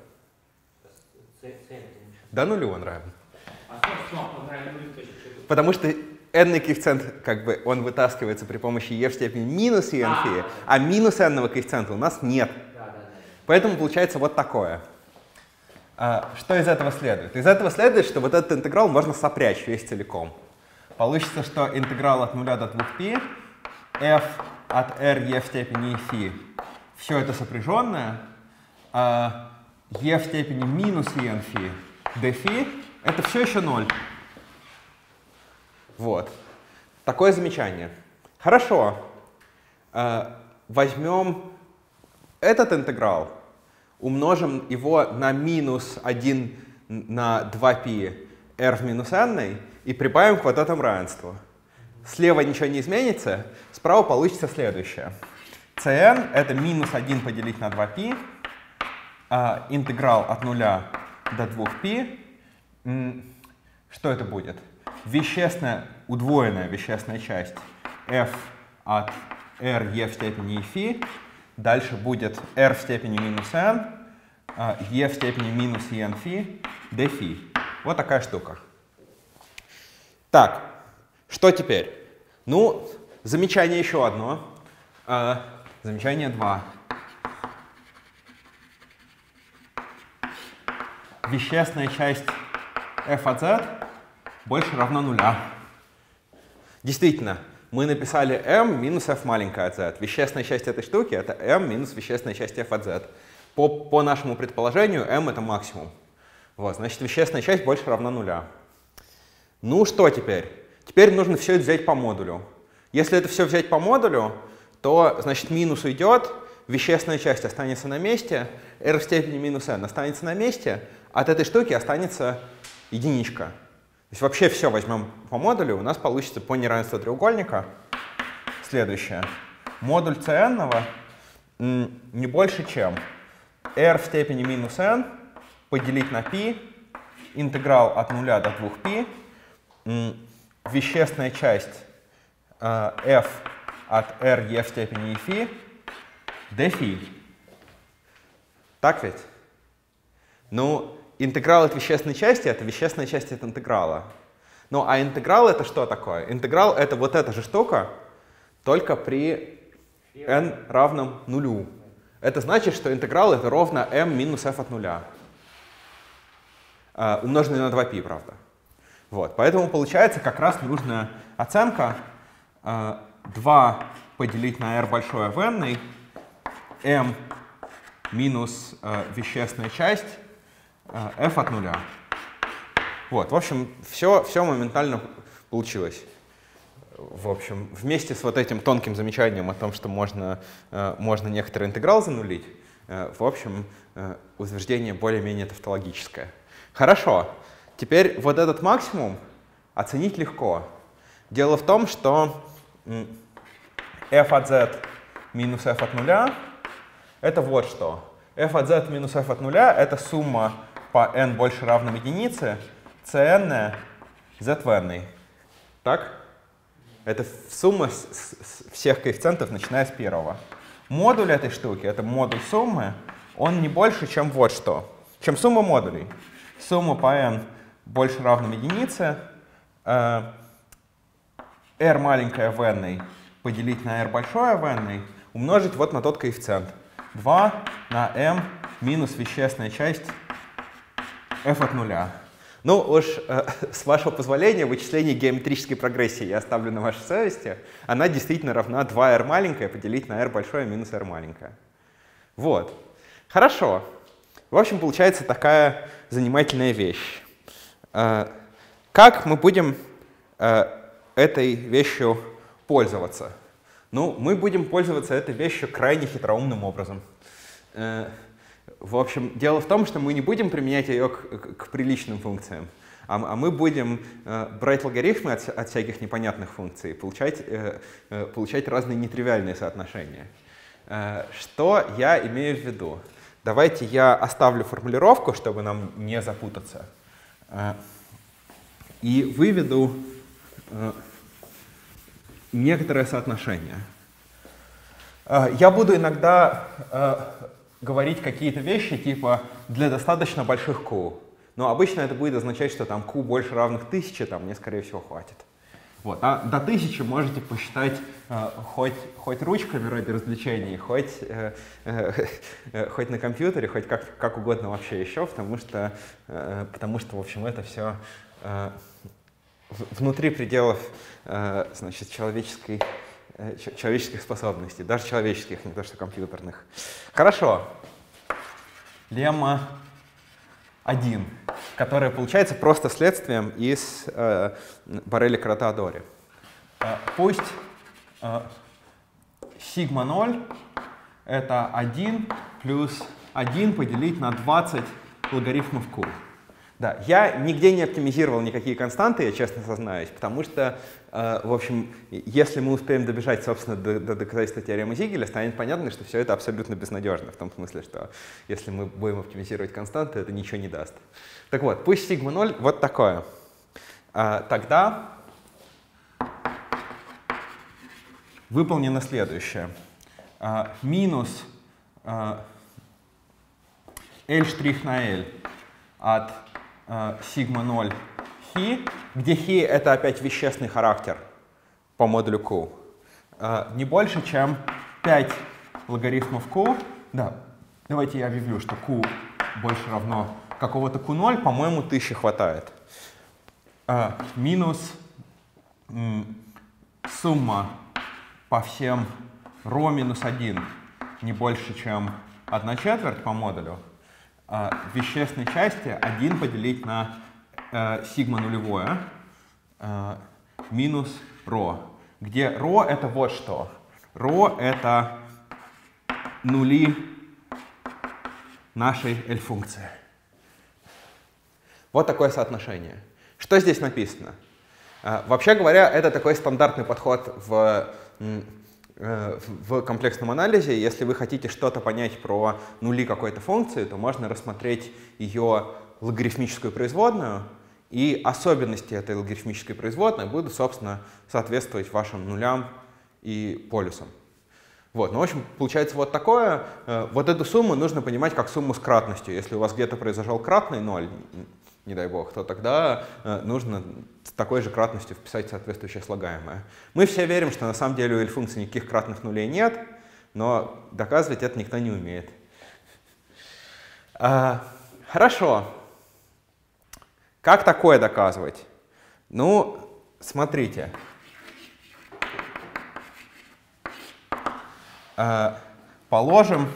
Да нулю он равен. А что, что? Он равен нулю, точно. Потому что n-ный коэффициент, как бы, он вытаскивается при помощи e в степени минус и n-фи, а, а минус n-ного коэффициента у нас нет. Да, да, да. Поэтому получается вот такое. А, что из этого следует? Из этого следует, что вот этот интеграл можно сопрячь весь целиком. Получится, что интеграл от нуля до двух π, f от r e в степени φ, все это сопряженное, а e в степени минус и n-фи dφ — это все еще ноль. Вот. Такое замечание. Хорошо. Возьмем этот интеграл, умножим его на минус один на два π r в минус n и прибавим к вот этому равенству. Слева ничего не изменится, справа получится следующее. cn — это минус один поделить на два π, а интеграл от нуля до двух π. Что это будет? Вещественная, удвоенная вещественная часть f от r e в степени φ. Дальше будет r в степени минус n, e в степени минус enφ dφ. Вот такая штука. Так, что теперь? Ну, замечание еще одно. А, замечание два. Вещественная часть f от z больше равна нуля. Действительно, мы написали m минус f маленькая от z. Вещественная часть этой штуки — это m минус вещественная часть f от z. По, по нашему предположению, m — это максимум. Вот, значит, вещественная часть больше равна нуля. Ну что теперь? Теперь нужно все это взять по модулю. Если это все взять по модулю, то, значит, минус уйдет, вещественная часть останется на месте, r в степени минус n останется на месте, от этой штуки останется единичка. То есть вообще все возьмем по модулю, у нас получится по неравенству треугольника следующее. Модуль cn не больше, чем r в степени минус n поделить на π, интеграл от нуля до двух π, вещественная часть э, f от r e в степени φ dφ. Так ведь? Ну, интеграл от вещественной части — это вещественная часть от интеграла. Ну, а интеграл — это что такое? Интеграл — это вот эта же штука, только при n равном нулю. Это значит, что интеграл — это ровно m минус f от нуля. Uh, умноженный на два π, правда. Вот. Поэтому получается как раз нужная оценка uh, два поделить на r большое в n, m минус uh, вещественная часть uh, f от нуля. Вот. В общем, все, все моментально получилось. В общем, вместе с вот этим тонким замечанием о том, что можно, uh, можно некоторый интеграл занулить, uh, в общем, uh, утверждение более-менее тавтологическое. Хорошо. Теперь вот этот максимум оценить легко. Дело в том, что f от z минус f от нуля — это вот что. f от z минус f от нуля — это сумма по n больше равным единице cn z в n. Так? Это сумма с, с всех коэффициентов, начиная с первого. Модуль этой штуки, это модуль суммы, он не больше, чем вот что. Чем сумма модулей. Сумма по n больше равным единице, э, r маленькое в n поделить на r большое в n, умножить вот на тот коэффициент. два на m минус вещественная часть f от нуля. Ну уж, э, с вашего позволения, вычисление геометрической прогрессии я оставлю на вашей совести. Она действительно равна два r маленькое поделить на r большое минус r маленькое. Вот. Хорошо. В общем, получается такая занимательная вещь. Как мы будем этой вещью пользоваться? Ну, мы будем пользоваться этой вещью крайне хитроумным образом. В общем, дело в том, что мы не будем применять ее к, к, к приличным функциям, а, а мы будем брать логарифмы от, от всяких непонятных функций, получать, получать разные нетривиальные соотношения. Что я имею в виду? Давайте я оставлю формулировку, чтобы нам не запутаться, и выведу некоторое соотношение. Я буду иногда говорить какие-то вещи типа «для достаточно больших Q». Но обычно это будет означать, что там Q больше равных тысяче, там мне, скорее всего, хватит. Вот. А до тысячи можете посчитать э, хоть, хоть ручками ради развлечений, хоть, э, э, э, хоть на компьютере, хоть как, как угодно вообще еще, потому что, э, потому что в общем, это все э, внутри пределов э, значит, человеческой, э, человеческих способностей, даже человеческих, не то что компьютерных. Хорошо. Лемма один, которая получается просто следствием из э, Борелли-Каратеодори. Э, пусть э, сигма ноль это один плюс один поделить на двадцать логарифмов Q. Да, я нигде не оптимизировал никакие константы, я честно сознаюсь, потому что, э, в общем, если мы успеем добежать, собственно, до, до доказательства теоремы Зигеля, станет понятно, что все это абсолютно безнадежно, в том смысле, что если мы будем оптимизировать константы, это ничего не даст. Так вот, пусть сигма ноль вот такое. А, тогда выполнено следующее. А, минус а, L' на L от сигма ноль хи, где хи это опять вещественный характер по модулю Q, не больше, чем пять логарифмов Q. Да, давайте я объявлю, что Q больше равно какого-то Q ноль, по-моему, тысячи хватает. Минус сумма по всем ρ минус один не больше, чем одна четверть по модулю. В вещественной части один поделить на э, сигма нулевое э, минус ρ, где ρ это вот что. ρ это нули нашей L-функции. Вот такое соотношение. Что здесь написано? Э, вообще говоря, это такой стандартный подход в в комплексном анализе. Если вы хотите что-то понять про нули какой-то функции, то можно рассмотреть ее логарифмическую производную, и особенности этой логарифмической производной будут, собственно, соответствовать вашим нулям и полюсам. Вот. Ну, в общем, получается вот такое. Вот эту сумму нужно понимать как сумму с кратностью. Если у вас где-то произошел кратный ноль, не дай бог, то тогда нужно с такой же кратностью вписать соответствующее слагаемое. Мы все верим, что на самом деле у L-функции никаких кратных нулей нет, но доказывать это никто не умеет. А, хорошо. Как такое доказывать? Ну, смотрите. А, положим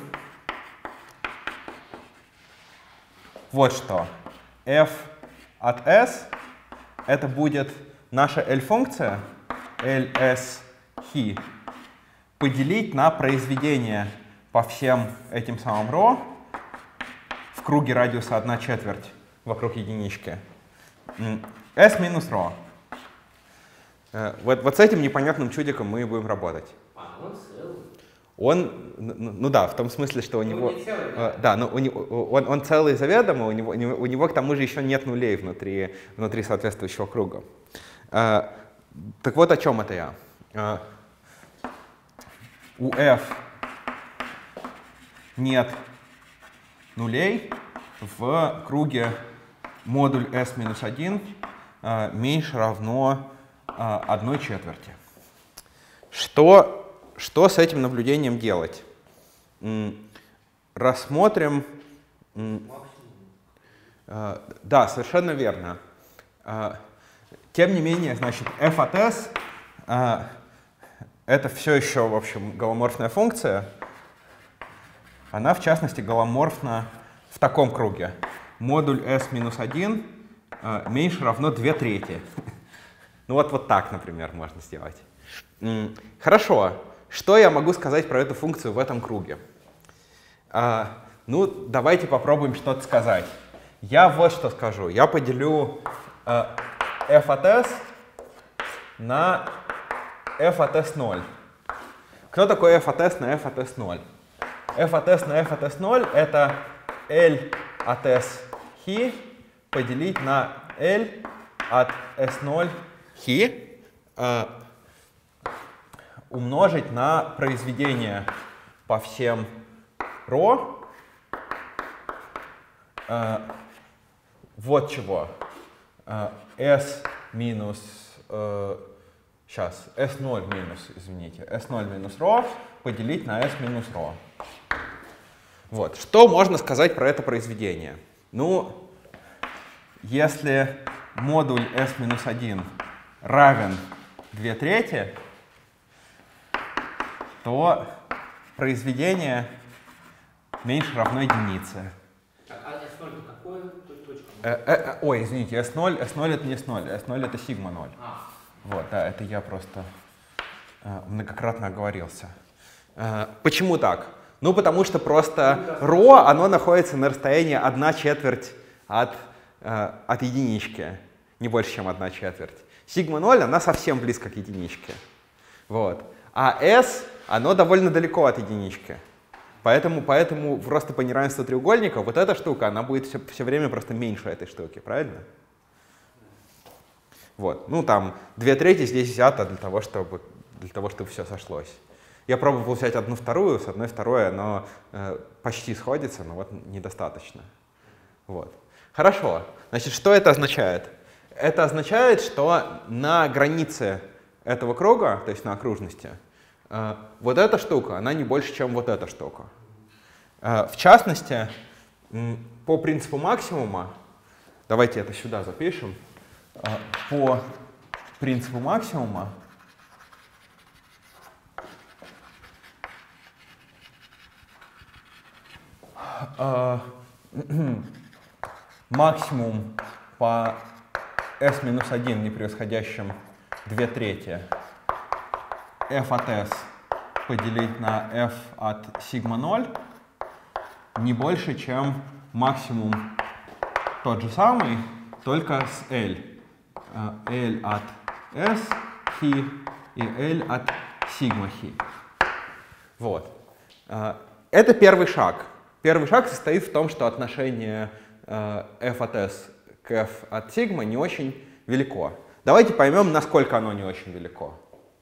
вот что. F от S это будет наша L-функция Ls хи поделить на произведение по всем этим самым ρ в круге радиуса одна четверть вокруг единички. S минус ρ. Вот, вот с этим непонятным чудиком мы и будем работать. А, он целый. Он, ну, ну да, в том смысле, что у Ну, него, не целый, э, да, но у него, он, он целый заведомо, у него, у него к тому же еще нет нулей внутри, внутри соответствующего круга. Э, так вот о чем это я. Э, у f нет нулей в круге модуль s минус один э, меньше равно э, одной четверти. Что Что с этим наблюдением делать? Рассмотрим... Да, совершенно верно. Тем не менее, значит, f от s это все еще, в общем, голоморфная функция. Она, в частности, голоморфна в таком круге. Модуль s минус один меньше равно две трети. Ну вот, вот так, например, можно сделать. Хорошо. Что я могу сказать про эту функцию в этом круге? А, ну, давайте попробуем что-то сказать. Я вот что скажу. Я поделю а, f от s на f от s ноль. Кто такой f от s на f от s ноль? f от s на f от s ноль — это L от s хи поделить на L от s ноль хи э, умножить на произведение по всем ρ э, вот чего. Э, s минус э, сейчас s ноль минус, извините, s ноль минус ρ поделить на s минус ρ. Вот. Что можно сказать про это произведение? Ну, если модуль s минус один равен две трети, то произведение меньше равно единице. А s ноль это какое? Точка? Э, э, ой, извините, s ноль, s ноль это не s ноль, s ноль это сигма ноль. А. Вот, да, это я просто э, многократно оговорился. Э, почему так? Ну, потому что просто ρ, оно находится на расстоянии одна четверть от, э, от единички, не больше, чем одна четверть. Сигма ноль, она совсем близко к единичке. Вот. А s, оно довольно далеко от единички. Поэтому, поэтому просто по неравенству треугольника вот эта штука, она будет все, все время просто меньше этой штуки, правильно? Вот. Ну, там, две трети здесь взято для того, чтобы, для того, чтобы все сошлось. Я пробовал взять одну вторую, с одной второй оно э, почти сходится, но вот недостаточно. Вот. Хорошо. Значит, что это означает? Это означает, что на границе этого круга, то есть на окружности, э, вот эта штука, она не больше, чем вот эта штука. Э, в частности, э, по принципу максимума, давайте это сюда запишем, э, по принципу максимума Uh, максимум по s минус один, не превосходящим две трети, f от s поделить на f от сигма ноль не больше, чем максимум тот же самый, только с L. Uh, L от s хи и L от сигма хи. Вот. Uh, это первый шаг. Первый шаг состоит в том, что отношение э, f от s к f от сигма не очень велико. Давайте поймем, насколько оно не очень велико.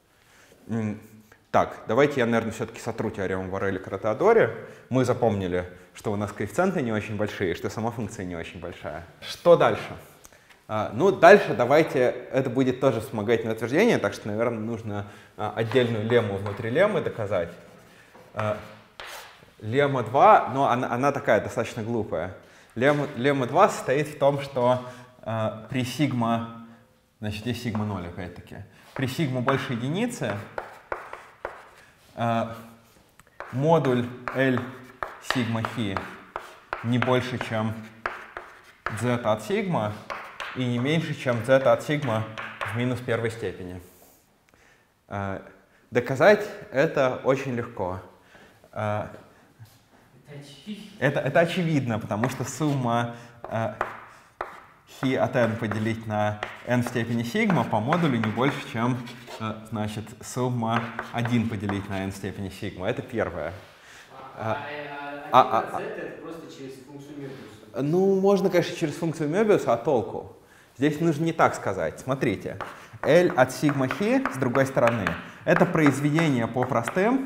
Так, давайте я, наверное, все-таки сотру теорему Борелли-Каратеодори. Мы запомнили, что у нас коэффициенты не очень большие, что сама функция не очень большая. Что дальше? А, ну, дальше давайте, это будет тоже вспомогательное утверждение, так что, наверное, нужно а, отдельную лемму внутри леммы доказать. А, Лемма два, но она, она такая достаточно глупая. Лемма, лемма два состоит в том, что э, при сигма, значит, здесь сигма ноль опять-таки, при сигма больше единицы э, модуль L сигма хи не больше, чем z от сигма, и не меньше, чем z от сигма в минус первой степени. Э, доказать это очень легко. Э, Это, это очевидно, потому что сумма э, хи от n поделить на n в степени сигма по модулю не больше, чем э, значит, сумма один поделить на n в степени сигма. Это первое. А, а, а, а, а z это просто через функцию Мёбиуса? Ну, можно, конечно, через функцию Мёбиуса, а толку? Здесь нужно не так сказать. Смотрите, L от сигма хи, с другой стороны, это произведение по простым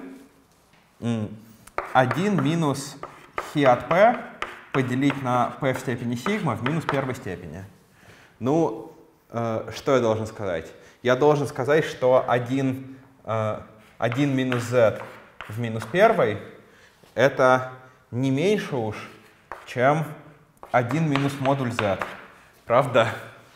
один минус хи от p поделить на p в степени сигма в минус первой степени. Ну, э, что я должен сказать? Я должен сказать, что один, э, один минус z в минус первой это не меньше уж, чем один минус модуль z. Правда?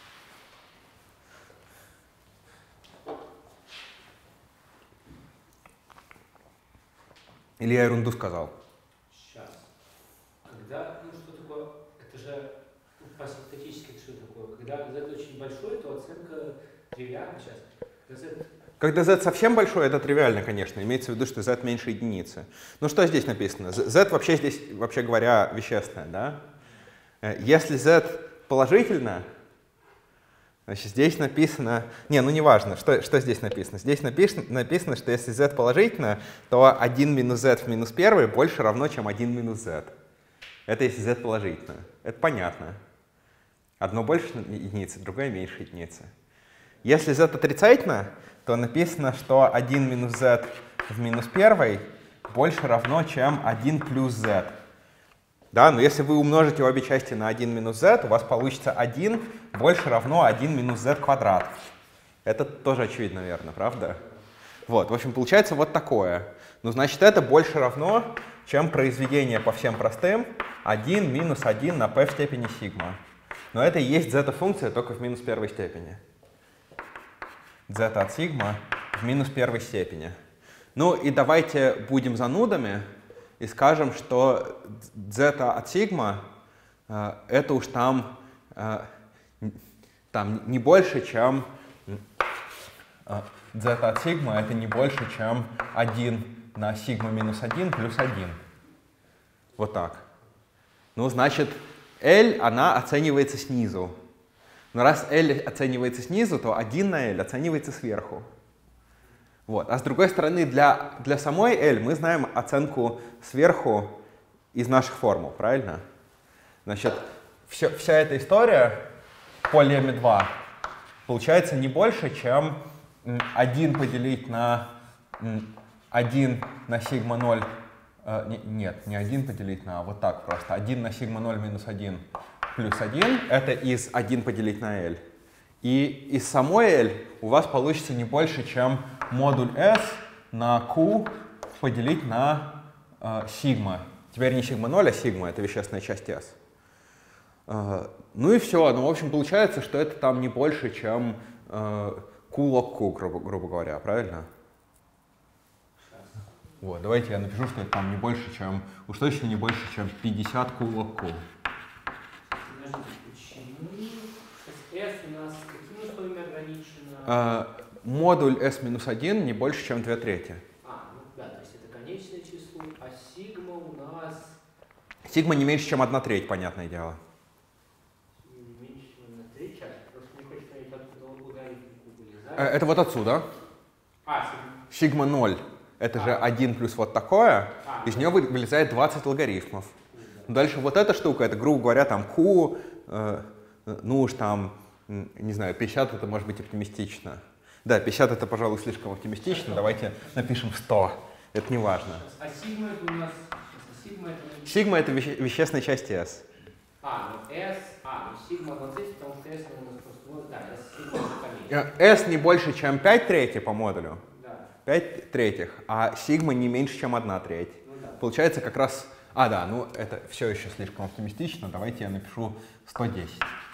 Или я ерунду сказал? Сейчас. Когда, ну что такое, это же А статически что такое? Когда z очень большой, то оценка тривиальна сейчас. Z... Когда z совсем большой, это тривиально, конечно. Имеется в виду, что z меньше единицы. Ну что здесь написано? z вообще здесь, вообще говоря, вещественное, да? Если z положительно, значит, здесь написано... Не, ну неважно, что, что здесь написано. Здесь написано, написано, что если z положительно, то один минус z в минус первый больше равно, чем один минус z. Это если z положительно. Это понятно. Одно больше единицы, другое меньше единицы. Если z отрицательно, то написано, что один минус z в минус первый больше равно, чем один плюс z. Да, но если вы умножите обе части на один минус z, у вас получится один больше равно один минус z квадрат. Это тоже очевидно, верно, правда? Вот, в общем, получается вот такое. Ну, значит, это больше равно, чем произведение по всем простым один минус один на p в степени сигма. Но это и есть зета-функция, только в минус первой степени. Зета от сигма в минус первой степени. Ну и давайте будем занудами и скажем, что зета от сигма э, это уж там, э, там не больше, чем э, зета от сигма это не больше, чем один на сигма минус один плюс один. Вот так. Ну, значит, L, она оценивается снизу. Но раз L оценивается снизу, то один на L оценивается сверху. Вот. А с другой стороны, для, для самой L мы знаем оценку сверху из наших формул, правильно? Значит, все, вся эта история по лемме два получается не больше, чем один поделить на один на сигма ноль. Э, не, нет, не один поделить на, а вот так просто. один на сигма ноль минус один плюс один, это из один поделить на L. И из самой L у вас получится не больше, чем модуль S на Q поделить на э, сигма. Теперь не сигма ноль, а сигма, это вещественная часть S. Э, ну и все. Ну, в общем, получается, что это там не больше, чем э, Q log Q, грубо, грубо говоря, правильно? Вот, давайте я напишу, что это там не больше, чем, уж точно не больше, чем пятьдесят Q log Q. S у нас какими условиями ограничено? Uh, модуль S минус один не больше, чем две трети. А, ну да, то есть это конечное число, а сигма у нас... Сигма не меньше, чем одна треть, понятное дело. Не меньше, чем одна треть, сейчас, просто не хочется смотреть, откуда логарифм вылезает. Uh, это вот отсюда. А, сигма. Сигма ноль. Это а. же один плюс вот такое. А, из да. нее вылезает двадцать логарифмов. Да. Дальше вот эта штука, это, грубо говоря, там Q, э, ну уж там, не знаю, пятьдесят это может быть оптимистично. Да, пятьдесят это, пожалуй, слишком оптимистично. Давайте напишем сто. Это не важно. А сигма это у нас... Сигма это, сигма это веще, вещественная часть S. А, ну S... А, ну сигма вот здесь, потому что S у нас просто... Да, S сигма это конечно. S не больше, чем пять третьих по модулю. Да. пять третьих, а сигма не меньше, чем одна треть. Ну, да. Получается как раз... А, да, ну это все еще слишком оптимистично. Давайте я напишу сто десять.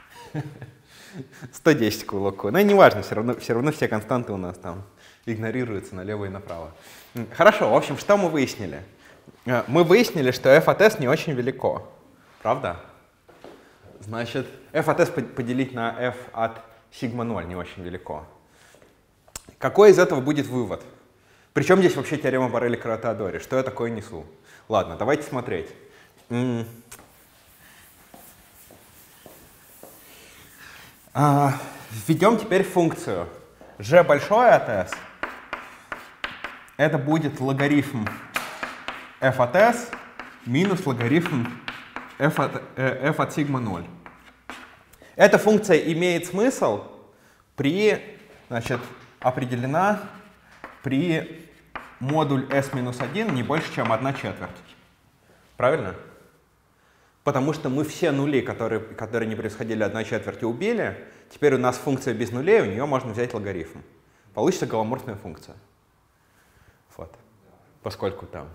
сто десять кулаков. Но не важно, все равно, все равно все константы у нас там игнорируются налево и направо. Хорошо, в общем, что мы выяснили? Мы выяснили, что f от s не очень велико. Правда? Значит, f от s поделить на f от сигма ноль не очень велико. Какой из этого будет вывод? Причем здесь вообще теорема Борелли-Каратеодори? Что я такое несу? Ладно, давайте смотреть. А, введем теперь функцию g большое от s. Это будет логарифм f от s минус логарифм f от, э, f от сигма ноль. Эта функция имеет смысл при, значит, определена при модуль s минус один не больше, чем одна четверть. Правильно? Потому что мы все нули, которые, которые не происходили одной четверти, убили. Теперь у нас функция без нулей, у нее можно взять логарифм. Получится голоморфная функция. Вот. Поскольку там,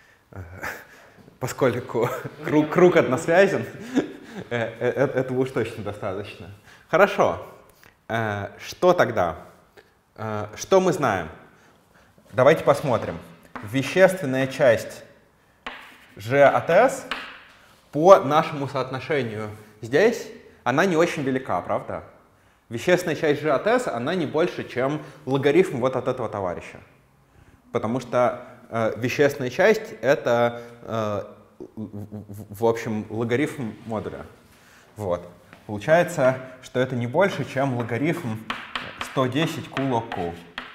поскольку круг, круг односвязен, этого уж точно достаточно. Хорошо. Что тогда? Что мы знаем? Давайте посмотрим. Вещественная часть g от s по нашему соотношению здесь она не очень велика, правда? Вещественная часть g от s, она не больше, чем логарифм вот от этого товарища. Потому что э, вещественная часть — это, э, в, в общем, логарифм модуля. Вот. Получается, что это не больше, чем логарифм сто десять q log q.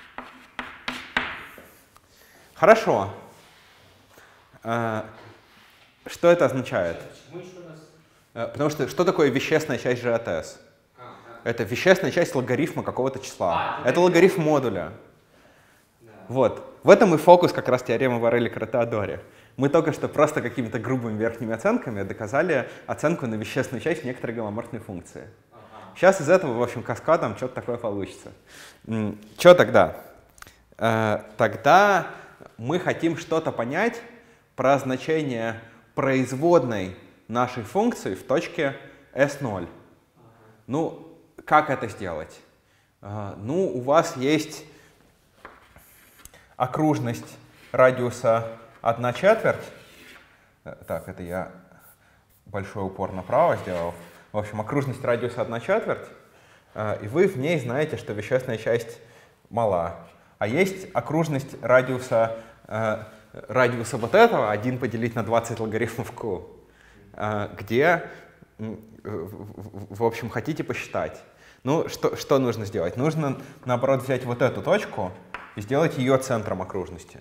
Хорошо. Э, что это означает? Потому что что такое вещественная часть g от s? Это вещественная часть логарифма какого-то числа. А, это логарифм модуля. Да. Вот. В этом и фокус как раз теоремы Варели-Каратеодори. Мы только что просто какими-то грубыми верхними оценками доказали оценку на вещественную часть некоторой гомоморфной функции. Ага. Сейчас из этого, в общем, каскадом что-то такое получится. Что тогда? Тогда мы хотим что-то понять про значение производной нашей функции в точке эс ноль. Ага. Ну, как это сделать? Ну, у вас есть окружность радиуса одна четверть. Так, это я большой упор направо сделал. В общем, окружность радиуса одна четверть. И вы в ней знаете, что вещественная часть мала. А есть окружность радиуса, радиуса вот этого, один поделить на двадцать логарифмов q, где, в общем, хотите посчитать. Ну, что, что нужно сделать? Нужно, наоборот, взять вот эту точку и сделать ее центром окружности.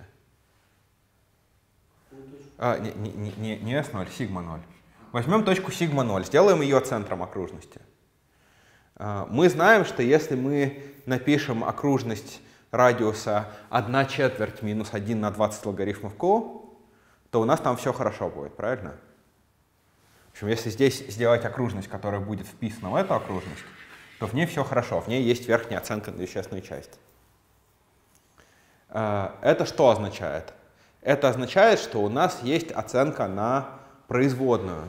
А, не, не, не, не эс ноль, сигма ноль. Возьмем точку сигма ноль, сделаем ее центром окружности. А, мы знаем, что если мы напишем окружность радиуса одна четверть минус один на двадцать логарифмов q, то у нас там все хорошо будет, правильно? В общем, если здесь сделать окружность, которая будет вписана в эту окружность, то в ней все хорошо, в ней есть верхняя оценка на вещественную часть. Это что означает? Это означает, что у нас есть оценка на производную.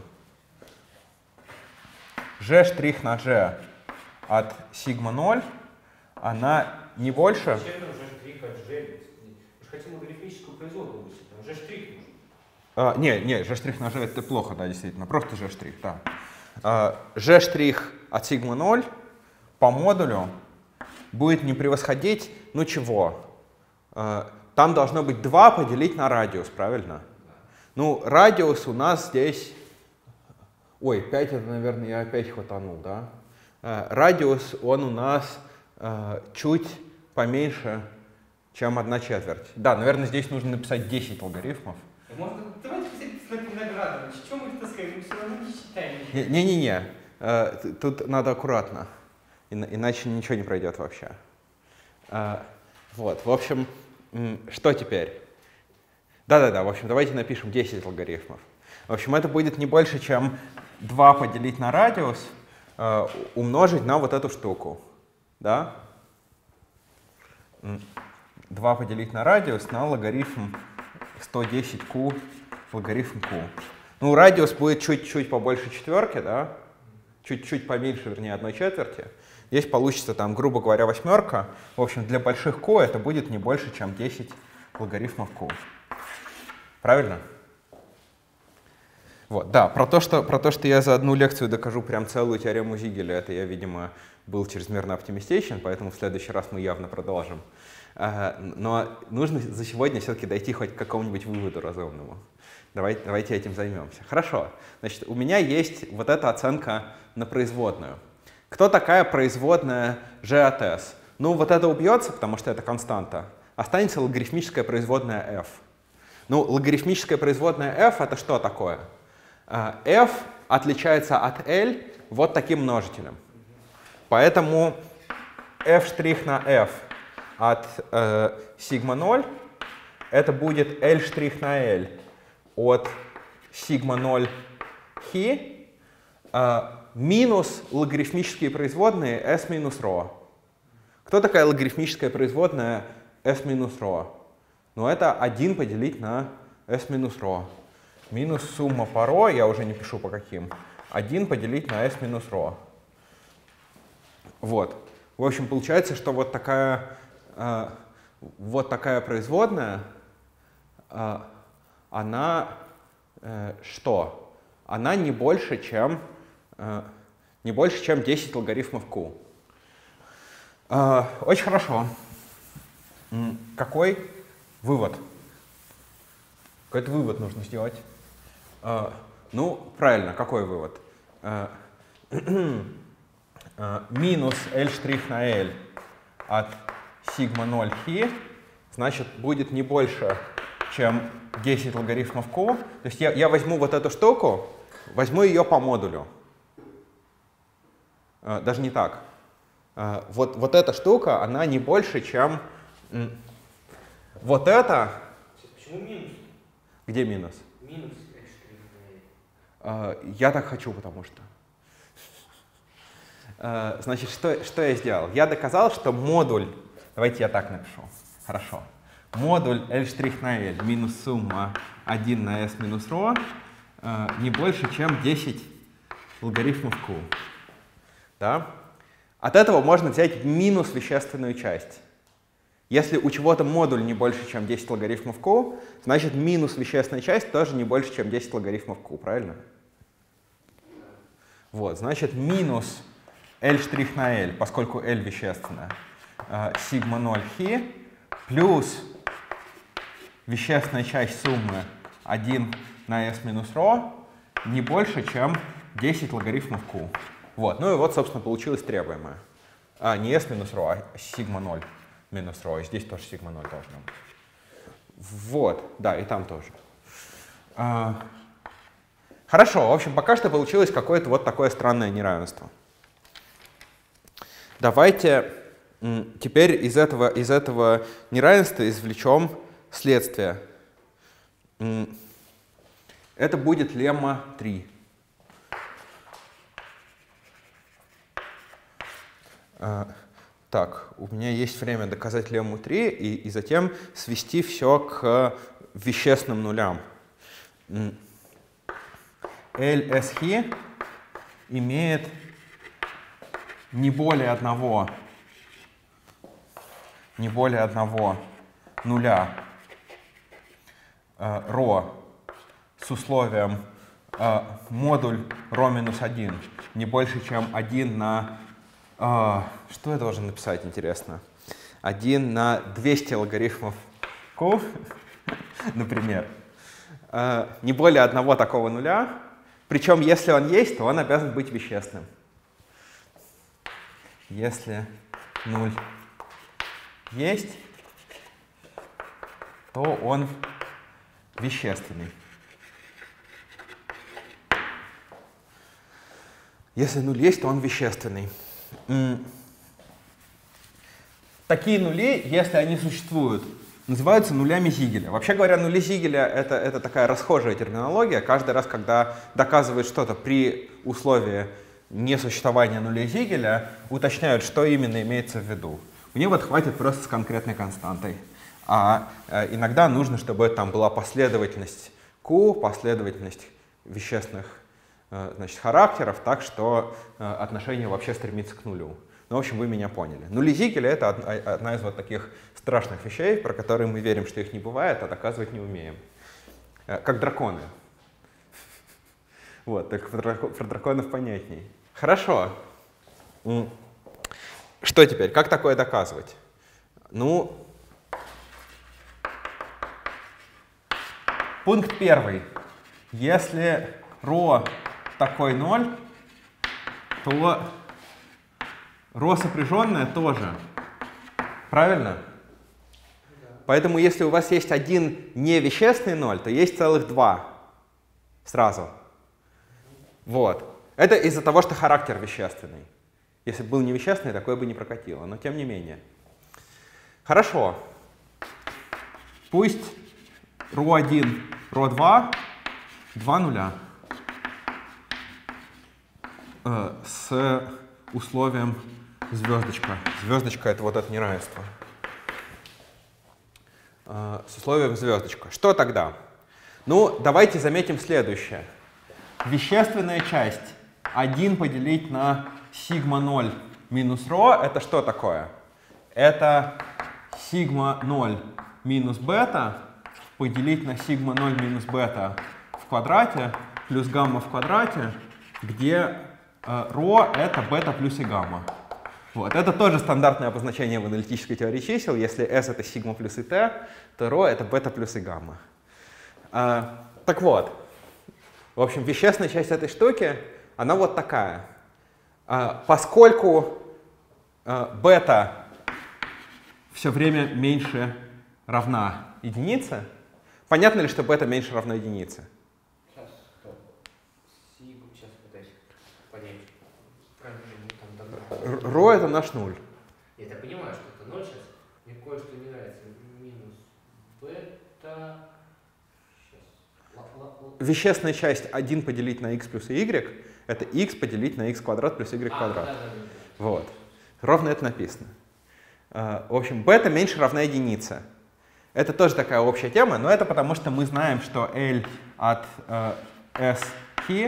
G' на G от сигма ноль, она не больше... Зачем нам G' от G? Мы же хотим логарифмическую производную вычислить, нам G' нужен. А, не, не, G' на G это плохо, да, действительно, просто G', да. А, G' от сигма ноль по модулю будет не превосходить, ну чего? Там должно быть два поделить на радиус, правильно? Ну, радиус у нас здесь... Ой, пять это, наверное, я опять хватанул, да? Радиус, он у нас чуть поменьше, чем одна четверть. Да, наверное, здесь нужно написать десять логарифмов. Можно, давайте писать виноградом. Чем мы это скажем? Мы все равно не считаем. Не-не-не, тут надо аккуратно. Иначе ничего не пройдет вообще. Вот, в общем, что теперь? Да-да-да, в общем, давайте напишем десять логарифмов. В общем, это будет не больше, чем два поделить на радиус, умножить на вот эту штуку. Да? два поделить на радиус на логарифм сто десять q логарифм q. Ну, радиус будет чуть-чуть побольше четверки, да? Чуть-чуть поменьше, вернее, одной четверти. Здесь получится, там, грубо говоря, восьмерка. В общем, для больших q это будет не больше, чем десять логарифмов q. Правильно? Вот, да, про то, что, про то, что я за одну лекцию докажу прям целую теорему Зигеля, это я, видимо, был чрезмерно оптимистичен, поэтому в следующий раз мы явно продолжим. Но нужно за сегодня все-таки дойти хоть к какому-нибудь выводу разумному. Давайте, давайте этим займемся. Хорошо. Значит, у меня есть вот эта оценка на производную. Кто такая производная G от S? Ну, вот это убьется, потому что это константа. Останется логарифмическая производная f. Ну, логарифмическая производная f — это что такое? F отличается от L вот таким множителем. Поэтому f' на f от э, сигма ноль это будет L' на L от сигма ноль хи э, минус логарифмические производные s минус ρ. Кто такая логарифмическая производная s минус ρ? Ну, это один поделить на s минус ρ. Минус сумма по ρ, я уже не пишу по каким, один поделить на s минус ρ. Вот. В общем, получается, что вот такая, э, вот такая производная, э, она э, что? Она не больше, чем э, не больше, чем десять логарифмов q. Э, очень хорошо. Какой вывод? Какой-то вывод нужно сделать. Э, ну, правильно, какой вывод? Э, э, минус L' на L от сигма ноль хи, значит, будет не больше, чем десять логарифмов q. То есть я, я возьму вот эту штуку, возьму ее по модулю. Э, даже не так. Э, вот, вот эта штука, она не больше, чем вот это. Почему минус? Где минус? Минус L'. Uh, я так хочу, потому что. Uh, значит, что, что я сделал? Я доказал, что модуль, давайте я так напишу, хорошо. Модуль L' на L минус сумма один на s минус ρ uh, не больше, чем десять логарифмов q. Да? От этого можно взять минус вещественную часть. Если у чего-то модуль не больше, чем десять логарифмов q, значит минус вещественная часть тоже не больше, чем десять логарифмов q, правильно? Вот, значит минус L' на L, поскольку L вещественная, сигма ноль хи, плюс вещественная часть суммы один на s минус ρ не больше, чем десять логарифмов q. Вот, ну и вот, собственно, получилось требуемое. А, не s минус ρ, а сигма ноль. Минус ρ, и здесь тоже сигма ноль должно быть. Вот, да, и там тоже. А, хорошо, в общем, пока что получилось какое-то вот такое странное неравенство. Давайте теперь из этого, из этого неравенства извлечем следствие. Это будет лемма три. А, Так, у меня есть время доказать лемму три и, и затем свести все к вещественным нулям. L S хи имеет не более одного, не более одного нуля э, ρ с условием э, модуль ρ минус один не больше, чем один на... Uh, что я должен написать, интересно? один на двести логарифмов q, например. Uh, не более одного такого нуля. Причем, если он есть, то он обязан быть вещественным. Если нуль есть, то он вещественный. Если нуль есть, то он вещественный. Такие нули, если они существуют, называются нулями Зигеля. Вообще говоря, нули Зигеля — это, это такая расхожая терминология. Каждый раз, когда доказывают что-то при условии несуществования нулей Зигеля, уточняют, что именно имеется в виду. Мне вот хватит просто с конкретной константой. А э, иногда нужно, чтобы там была последовательность Q, последовательность вещественных значит, характеров, так что э, отношение вообще стремится к нулю. Ну, в общем, вы меня поняли. Нули Зигеля — это од, одна из вот таких страшных вещей, про которые мы верим, что их не бывает, а доказывать не умеем. Э, как драконы. Вот, так про, про драконов понятней. Хорошо. Что теперь? Как такое доказывать? Ну, пункт первый. Если ρ такой ноль, то ρ сопряженное тоже. Правильно? Да. Поэтому если у вас есть один невещественный ноль, то есть целых два сразу. Вот. Это из-за того, что характер вещественный. Если бы был невещественный, такое бы не прокатило, но тем не менее. Хорошо. Пусть ρ один, ρ два, два нуля. С условием звездочка. Звездочка — это вот это неравенство. С условием звездочка. Что тогда? Ну, давайте заметим следующее. Вещественная часть один поделить на сигма ноль минус ρ — это что такое? Это сигма ноль минус бета поделить на сигма ноль минус бета в квадрате плюс гамма в квадрате, где Ро — это бета плюс и гамма. Вот. Это тоже стандартное обозначение в аналитической теории чисел. Если S — это сигма плюс и t, то ро — это бета плюс и гамма. А, так вот, в общем, вещественная часть этой штуки, она вот такая. А, поскольку а, бета все время меньше равна единице, понятно ли, что бета меньше равна единице? Сейчас, стоп. Сигма, сейчас пытаюсь понять. Ро — это наш нуль. Нет, я понимаю, что это ноль сейчас. Мне кое-что не нравится. Минус бета. Вещественная часть один поделить на x плюс y — это x поделить на x квадрат плюс y квадрат. А, да, да, да. Вот. Ровно это написано. В общем, бета меньше равна единице. Это тоже такая общая тема, но это потому, что мы знаем, что L от э, S хи,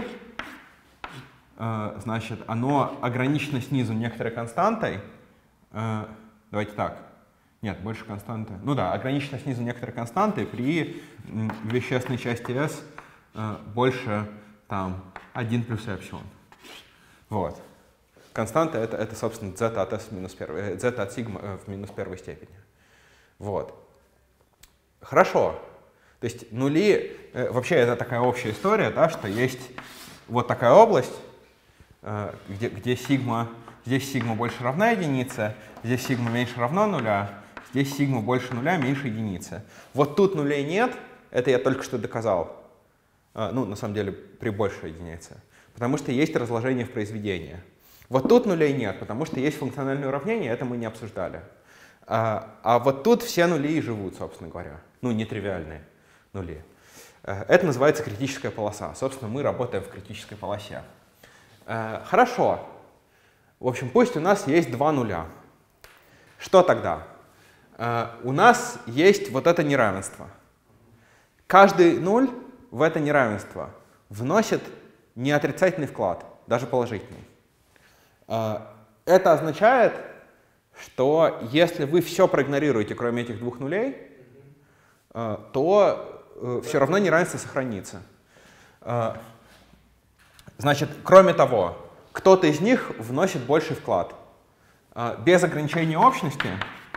э, значит, оно ограничено снизу некоторой константой. Э, давайте так. Нет, больше константы. Ну да, ограничено снизу некоторой константой при м, вещественной части S э, больше там один плюс эпсилон. Вот. Константа это, это собственно, z от s в минус первой, z от сигма в минус первой степени. Вот. Хорошо. То есть нули, э, вообще это такая общая история, да, что есть вот такая область, э, где, где сигма, здесь сигма больше равна единице, здесь сигма меньше равно нуля, здесь сигма больше нуля, меньше единицы. Вот тут нулей нет, это я только что доказал. Э, ну, на самом деле, при большей единице. Потому что есть разложение в произведении. Вот тут нулей нет, потому что есть функциональное уравнение, это мы не обсуждали. А, а вот тут все нули и живут, собственно говоря. Ну, нетривиальные нули. Это называется критическая полоса. Собственно, мы работаем в критической полосе. Хорошо. В общем, пусть у нас есть два нуля. Что тогда? У нас есть вот это неравенство. Каждый нуль в это неравенство вносит неотрицательный вклад, даже положительный. Это означает, что если вы все проигнорируете, кроме этих двух нулей, то все равно неравенство сохранится. Значит, кроме того, кто-то из них вносит больший вклад. Без ограничения общности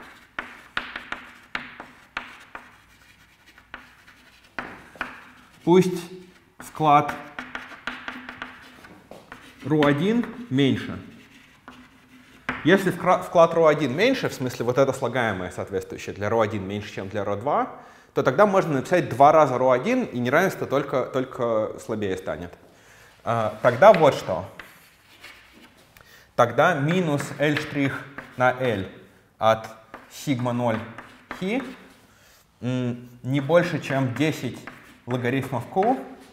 пусть вклад ро один меньше. Если вклад ро один меньше, в смысле вот это слагаемое соответствующее для ро один меньше, чем для ро два, то тогда можно написать два раза ро один, и неравенство только, только слабее станет. Тогда вот что. Тогда минус L' на L от сигма ноль хи не больше, чем десять логарифмов Q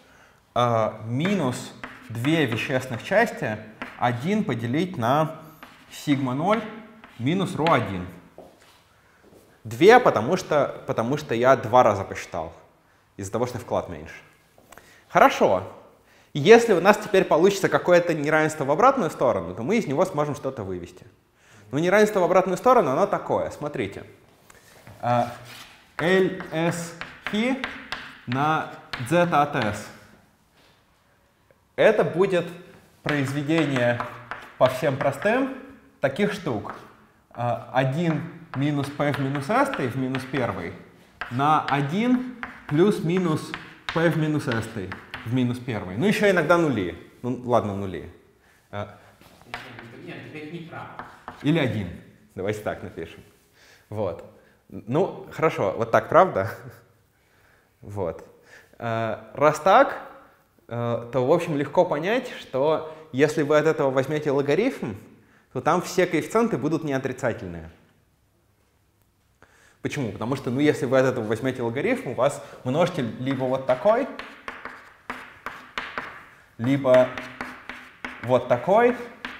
минус две вещественных части один поделить на сигма ноль минус ро один. Две, потому что, потому что я два раза посчитал, из-за того, что вклад меньше. Хорошо. Если у нас теперь получится какое-то неравенство в обратную сторону, то мы из него сможем что-то вывести. Но неравенство в обратную сторону, оно такое. Смотрите. L S хи на z от s. Это будет произведение по всем простым таких штук. один минус p в минус s в минус первый на один плюс-минус p в минус s в минус первый. Ну, еще иногда нули. Ну, ладно, нули. Нет, это не прав. Или один. Давайте так напишем. Вот. Ну, хорошо. Вот так, правда? Вот. Раз так, то, в общем, легко понять, что если вы от этого возьмете логарифм, то там все коэффициенты будут неотрицательные. Почему? Потому что, ну, если вы от этого возьмете логарифм, у вас множитель либо вот такой, либо вот такой.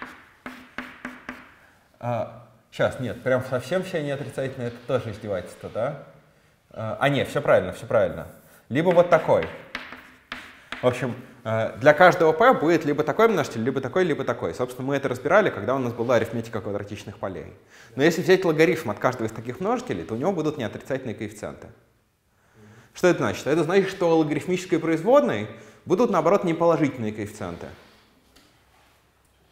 А, сейчас, нет, прям совсем все неотрицательные, это тоже издевательство, да? А, а нет, все правильно, все правильно. Либо вот такой. В общем, для каждого p будет либо такой множитель, либо такой, либо такой. Собственно, мы это разбирали, когда у нас была арифметика квадратичных полей. Но если взять логарифм от каждого из таких множителей, то у него будут неотрицательные коэффициенты. Что это значит? Это значит, что у логарифмической производной будут, наоборот, неположительные коэффициенты.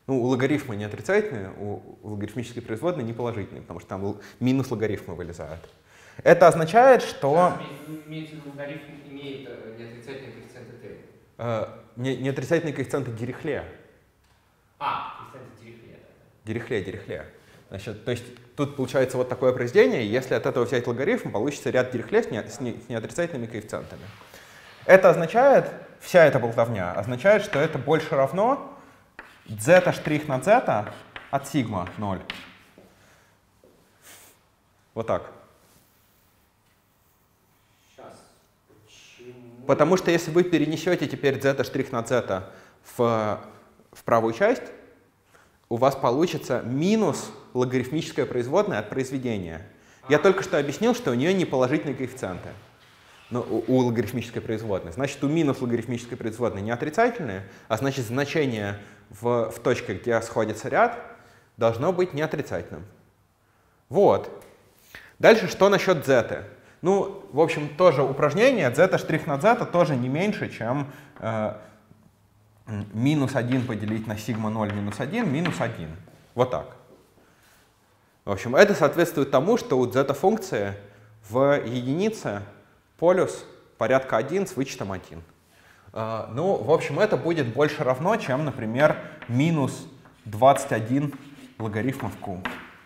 Ну, у логарифма не отрицательные, у, у логарифмической производной не положительные, потому что там минус логарифмы вылезают. Это означает, что... Имеется в виду, логарифм имеет неотрицательные коэффициенты Т. Э, не, неотрицательные коэффициенты Дирихле. А, коэффициенты Дирихле, да. Дирихле, Дирихле. Значит, то есть тут получается вот такое произведение, если от этого взять логарифм, получится ряд Дирихле с, не, с, не, с неотрицательными коэффициентами. Это означает, вся эта болтовня означает, что это больше равно z' на z от сигма ноль. Вот так. Сейчас. Почему? Потому что если вы перенесете теперь z' на z в, в правую часть, у вас получится минус логарифмическая производная от произведения. Я только что объяснил, что у нее не положительные коэффициенты. Ну, у, у логарифмической производной. Значит, у минус логарифмической производной не отрицательные, а значит, значение в, в точке, где сходится ряд, должно быть не отрицательным. Вот. Дальше, что насчет z? Ну, в общем, тоже упражнение. z' на z тоже не меньше, чем э, минус один поделить на сигма ноль минус один минус один. Вот так. В общем, это соответствует тому, что у z-функции в единице полюс порядка один с вычетом один. Uh, ну, в общем, это будет больше равно, чем, например, минус двадцать один логарифмов q.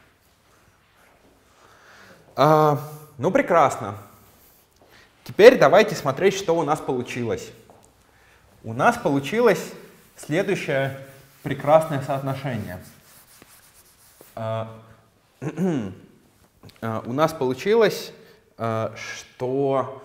Uh, ну, прекрасно. Теперь давайте смотреть, что у нас получилось. У нас получилось следующее прекрасное соотношение. Uh, uh, у нас получилось, uh, что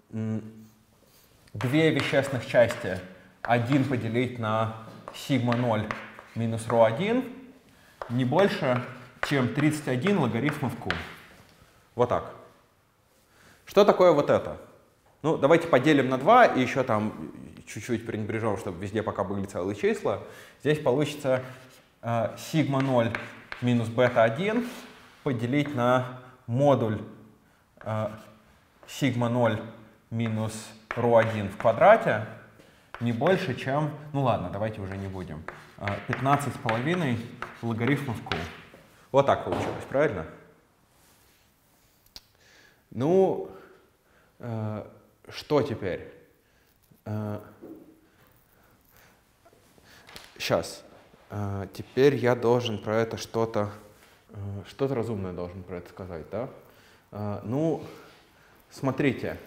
две вещественных части один поделить на сигма ноль минус ρ один не больше, чем тридцать один логарифмов q. Вот так. Что такое вот это? Ну, давайте поделим на два и еще там чуть-чуть пренебрежем, чтобы везде пока были целые числа. Здесь получится э, сигма ноль минус бета один поделить на модуль э, сигма ноль минус ρ один в квадрате не больше, чем, ну ладно, давайте уже не будем, пятнадцать с половиной логарифмов q. Вот так получилось, правильно? Ну, э, что теперь? Э, сейчас. Э, теперь я должен про это что-то, э, что-то разумное должен про это сказать, да? Э, ну, смотрите.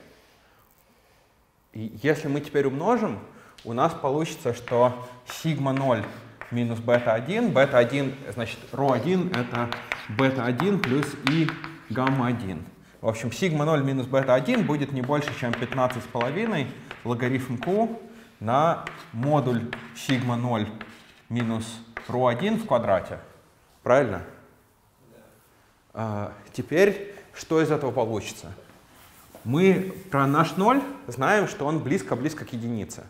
И если мы теперь умножим, у нас получится, что сигма ноль минус бета один, бета один, значит, ρ один это бета один плюс и гамма один. В общем, сигма ноль минус бета один будет не больше, чем пятнадцать с половиной логарифм q на модуль сигма ноль минус ρ один в квадрате. Правильно? Да. А, теперь, что из этого получится? Мы про наш ноль знаем, что он близко-близко к единице.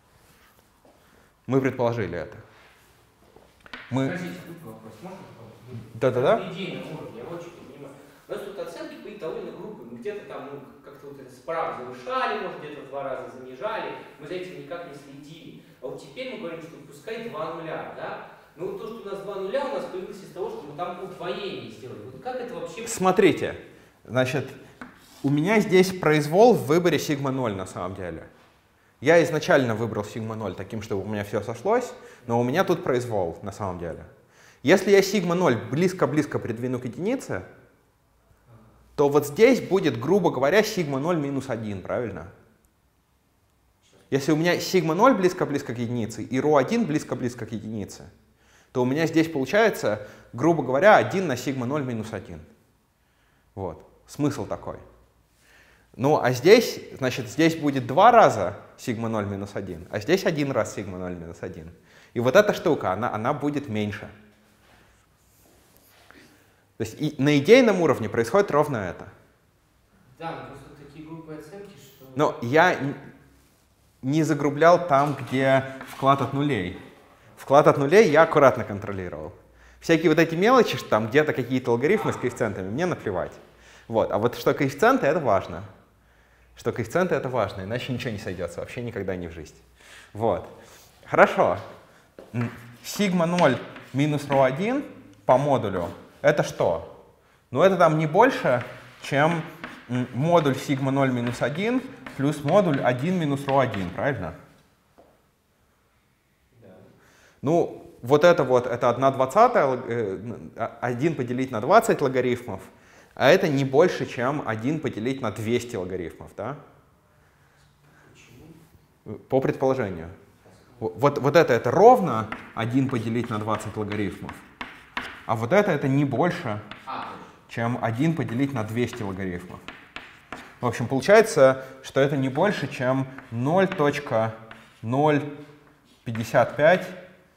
Мы предположили это. Мы... Скажите, вопрос, можно? Да-да-да. На идейном уровне, я очень понимаю. У нас тут оценки были довольно грубые. Мы где-то там ну, как-то вот это справа завышали, может, где-то в два раза занижали. Мы за этим никак не следили. А вот теперь мы говорим, что пускай два нуля, да? Ну, то, что у нас два нуля, у нас появилось из того, что мы там удвоение сделали. Вот как это вообще... Смотрите, значит, у меня здесь произвол в выборе сигма ноль на самом деле. Я изначально выбрал сигма ноль таким, чтобы у меня все сошлось, но у меня тут произвол на самом деле. Если я сигма ноль близко-близко придвину к единице, то вот здесь будет, грубо говоря, сигма ноль минус один, правильно? Если у меня сигма ноль близко-близко к единице и ρ один близко-близко к единице, то у меня здесь получается, грубо говоря, один на сигма ноль минус один. Вот. Смысл такой. Ну, а здесь, значит, здесь будет два раза сигма ноль минус один, а здесь один раз сигма ноль минус один. И вот эта штука, она, она будет меньше. То есть и на идейном уровне происходит ровно это. Да, но просто такие грубые оценки, что... Но я не загрублял там, где вклад от нулей. Вклад от нулей я аккуратно контролировал. Всякие вот эти мелочи, что там где-то какие-то алгоритмы с коэффициентами, мне наплевать. Вот. А вот что коэффициенты, это важно. Что коэффициенты — это важно, иначе ничего не сойдется, вообще никогда не в жизнь. Вот. Хорошо. Сигма ноль минус ρ один по модулю — это что? Ну, это там не больше, чем модуль сигма ноль минус один плюс модуль один минус ρ один, правильно? Да. Ну, вот это вот, это одна двадцатая, один поделить на двадцать логарифмов, а это не больше, чем один поделить на двести логарифмов, да? Почему? По предположению. Вот, вот это, это ровно один поделить на двадцать логарифмов, а вот это, это не больше, чем один поделить на двести логарифмов. В общем, получается, что это не больше, чем ноль целых ноль пятьдесят пять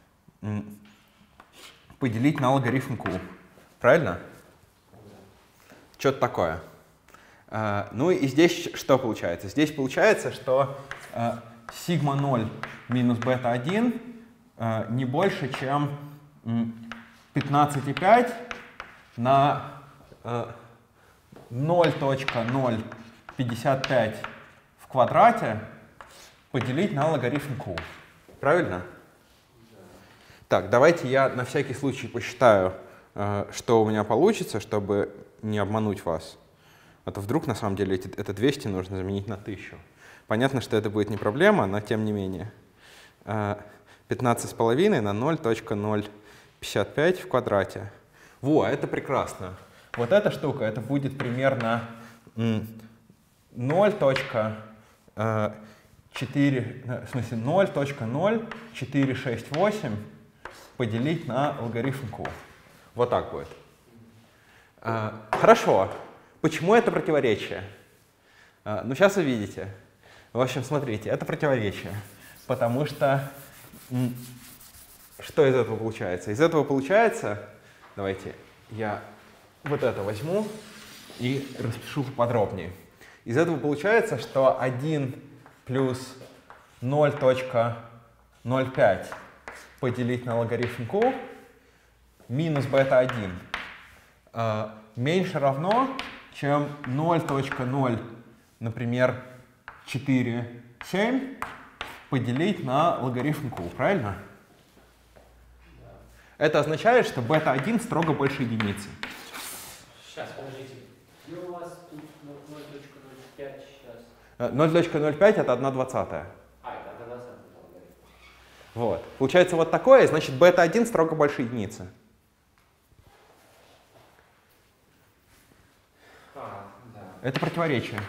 поделить на логарифм q. Правильно? Что-то такое. Ну и здесь что получается? Здесь получается, что сигма ноль минус бета один не больше, чем пятнадцать и пять на ноль целых ноль пятьдесят пять в квадрате поделить на логарифм q. Правильно? Так, давайте я на всякий случай посчитаю, что у меня получится, чтобы не обмануть вас. А то вдруг на самом деле это двести нужно заменить на тысячу. Понятно, что это будет не проблема, но тем не менее. пятнадцать с половиной на ноль целых ноль пятьдесят пять в квадрате. Во, это прекрасно. Вот эта штука, это будет примерно ноль целых четыре, в смысле ноль целых ноль четыре шесть восемь поделить на логарифм q. Вот так будет. Хорошо. Почему это противоречие? Ну, сейчас вы видите. В общем, смотрите, это противоречие. Потому что что из этого получается? Из этого получается, давайте я вот это возьму и распишу поподробнее. Из этого получается, что один плюс ноль целых ноль пять поделить на логарифм q минус бета один э, меньше равно, чем ноль целых ноль, например, четыре семь поделить на логарифм q, правильно? Да. Это означает, что бета один строго больше единицы. Сейчас, подождите. Ну, у вас тут ноль целых ноль пять сейчас. ноль целых ноль пять это одна двадцатая. А, это одна двадцатая. Вот. Получается вот такое, значит, бета один строго больше единицы. А, да. Это противоречие.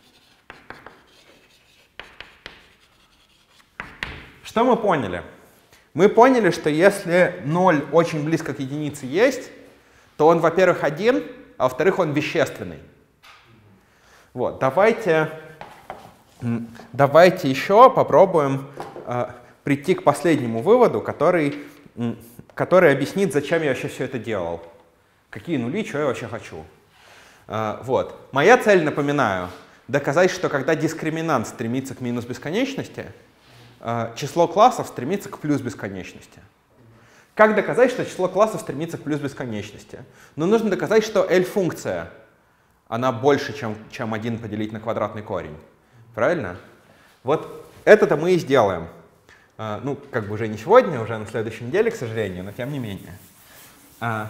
Что мы поняли? Мы поняли, что если ноль очень близко к единице есть, то он, во-первых, один, а во-вторых, он вещественный. Вот, давайте, давайте еще попробуем э, прийти к последнему выводу, который, который объяснит, зачем я вообще все это делал. Какие нули, что я вообще хочу. Э, вот. Моя цель, напоминаю, доказать, что когда дискриминант стремится к минус бесконечности, э, число классов стремится к плюс бесконечности. Как доказать, что число классов стремится к плюс бесконечности? Ну, нужно доказать, что L-функция, она больше, чем, чем один поделить на квадратный корень. Правильно? Вот это-то мы и сделаем. А, ну, как бы уже не сегодня, уже на следующей неделе, к сожалению, но тем не менее. А,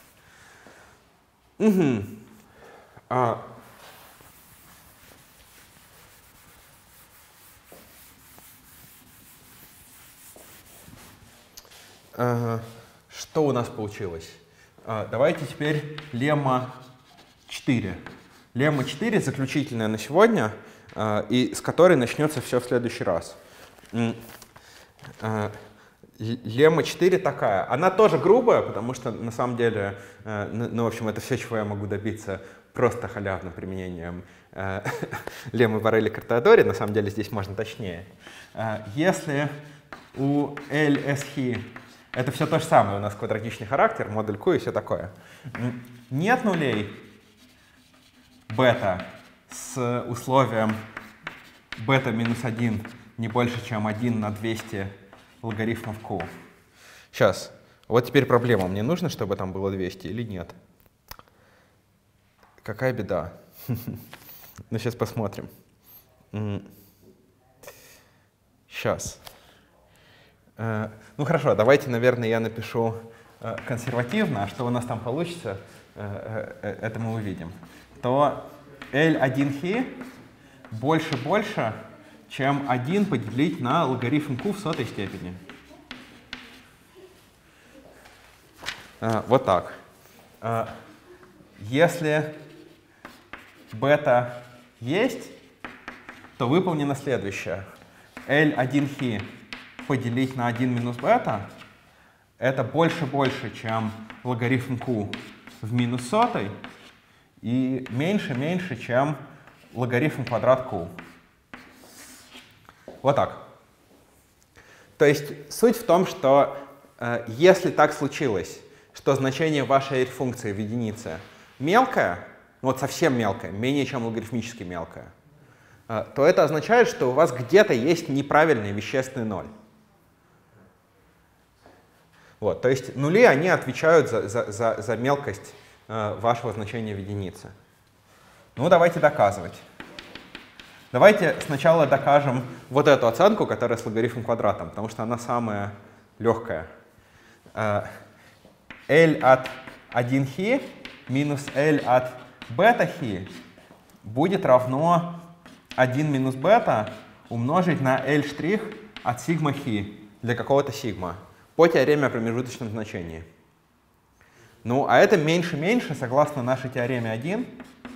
угу. а, а, что у нас получилось? А, давайте теперь лемма четыре. Лемма четыре заключительная на сегодня, а, и с которой начнется все в следующий раз. А, лемма четыре такая. Она тоже грубая, потому что на самом деле, а, ну, ну, в общем, это все, чего я могу добиться просто халявным применением а, леммы Борелли-Картеодори. На самом деле здесь можно точнее. А, если у L S хи это все то же самое, у нас квадратичный характер, модуль Q и все такое. Нет нулей бета с условием бета минус один не больше, чем один на двести логарифмов Q. Сейчас. Вот теперь проблема. Мне нужно, чтобы там было двести или нет? Какая беда. Ну, сейчас посмотрим. Сейчас. Ну хорошо, давайте, наверное, я напишу э, консервативно, а что у нас там получится, э, э, это мы увидим, то L один хи больше-больше, чем один поделить на логарифм q в сотой степени. Э, вот так. Э, если бета есть, то выполнено следующее. L один хи поделить на один минус бета — это больше-больше, чем логарифм q в минус сотой, и меньше-меньше, чем логарифм квадрат q. Вот так. То есть суть в том, что э, если так случилось, что значение вашей функции в единице мелкое, ну вот совсем мелкое, менее чем логарифмически мелкое, э, то это означает, что у вас где-то есть неправильный вещественный ноль. Вот, то есть нули, они отвечают за, за, за, за мелкость э, вашего значения в единице. Ну, давайте доказывать. Давайте сначала докажем вот эту оценку, которая с логарифм квадратом, потому что она самая легкая. L от один хи минус L от бета хи будет равно один минус бета умножить на L' от сигма хи для какого-то сигма по теореме о промежуточном значении. Ну, а это меньше-меньше, согласно нашей теореме один.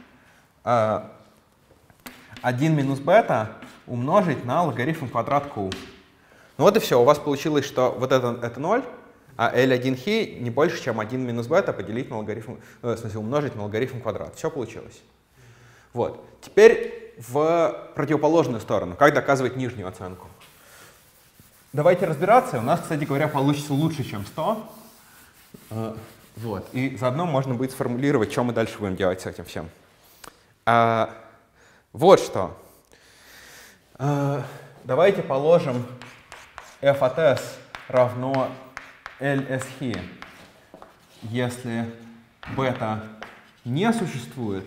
один минус бета умножить на логарифм квадрат q. Ну вот и все. У вас получилось, что вот это, это ноль, а L один хи не больше, чем один минус бета поделить на логарифм, в смысле умножить на логарифм квадрат. Все получилось. Вот. Теперь в противоположную сторону. Как доказывать нижнюю оценку? Давайте разбираться. У нас, кстати говоря, получится лучше, чем сто. Вот. И заодно можно будет сформулировать, что мы дальше будем делать с этим всем. А, вот что. А, давайте положим f от s равно Ls хи, если бета не существует,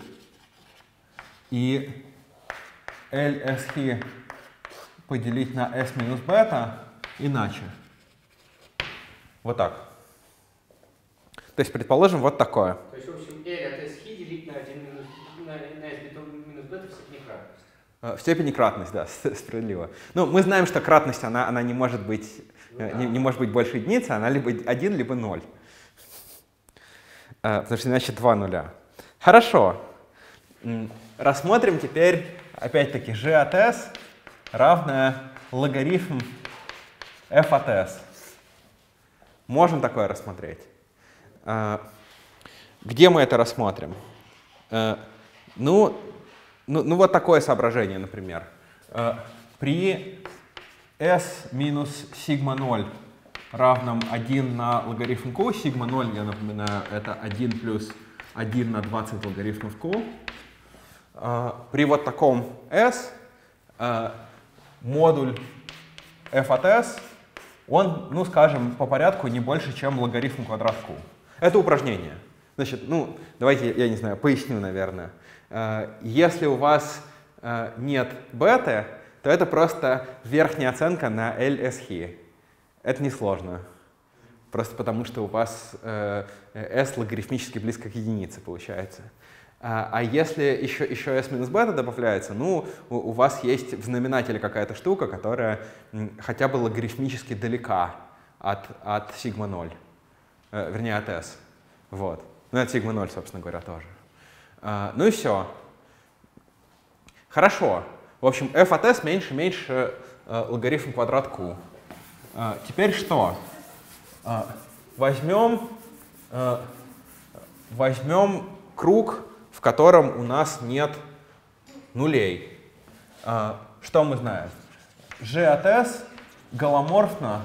и Ls хи поделить на s минус бета иначе. Вот так. То есть, предположим, вот такое. То есть, в общем, L от s хи делить на один минус, на, на s минус бета в степени кратности. В степени кратность, да, справедливо. Ну, мы знаем, что кратность, она, она не может быть, ну, да. не, не может быть больше единицы, она либо один, либо ноль. Потому что иначе два нуля. Хорошо. Рассмотрим теперь, опять-таки, g от s равное логарифм f от s. Можем такое рассмотреть. Где мы это рассмотрим? Ну, ну, ну вот такое соображение, например. При s минус сигма ноль равном один на логарифм q, сигма ноль, я напоминаю, это один плюс один на двадцать логарифмов q. При вот таком s модуль f от s, он, ну, скажем, по порядку не больше, чем логарифм квадрат q. Это упражнение. Значит, ну, давайте, я не знаю, поясню, наверное. Если у вас нет беты, то это просто верхняя оценка на Ls хи. Это несложно. Просто потому, что у вас s логарифмически близко к единице получается. А если еще, еще s минус бета добавляется, ну, у, у вас есть в знаменателе какая-то штука, которая хотя бы логарифмически далека от, от сигма ноль. Вернее, от s. Вот. Ну, от сигма ноль, собственно говоря, тоже. А, ну и все. Хорошо. В общем, f от s меньше-меньше э, логарифм квадрат q. А, теперь что? А, возьмем, э, возьмем круг, в котором у нас нет нулей. А, что мы знаем? G от s голоморфно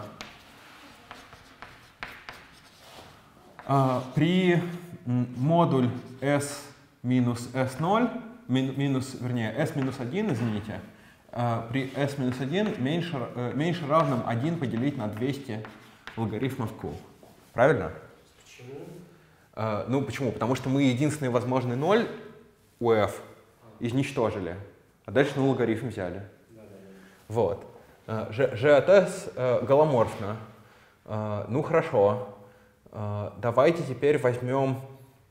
а, при модуль s минус s ноль, минус, вернее, s минус один, извините, при s минус один меньше, меньше равным один поделить на двести логарифмов q. Правильно? Почему? Ну, почему? Потому что мы единственный возможный ноль у f изничтожили, а дальше ну логарифм взяли. Да, да, да. Вот. G, G от s голоморфно. Ну, хорошо. давайте теперь возьмем,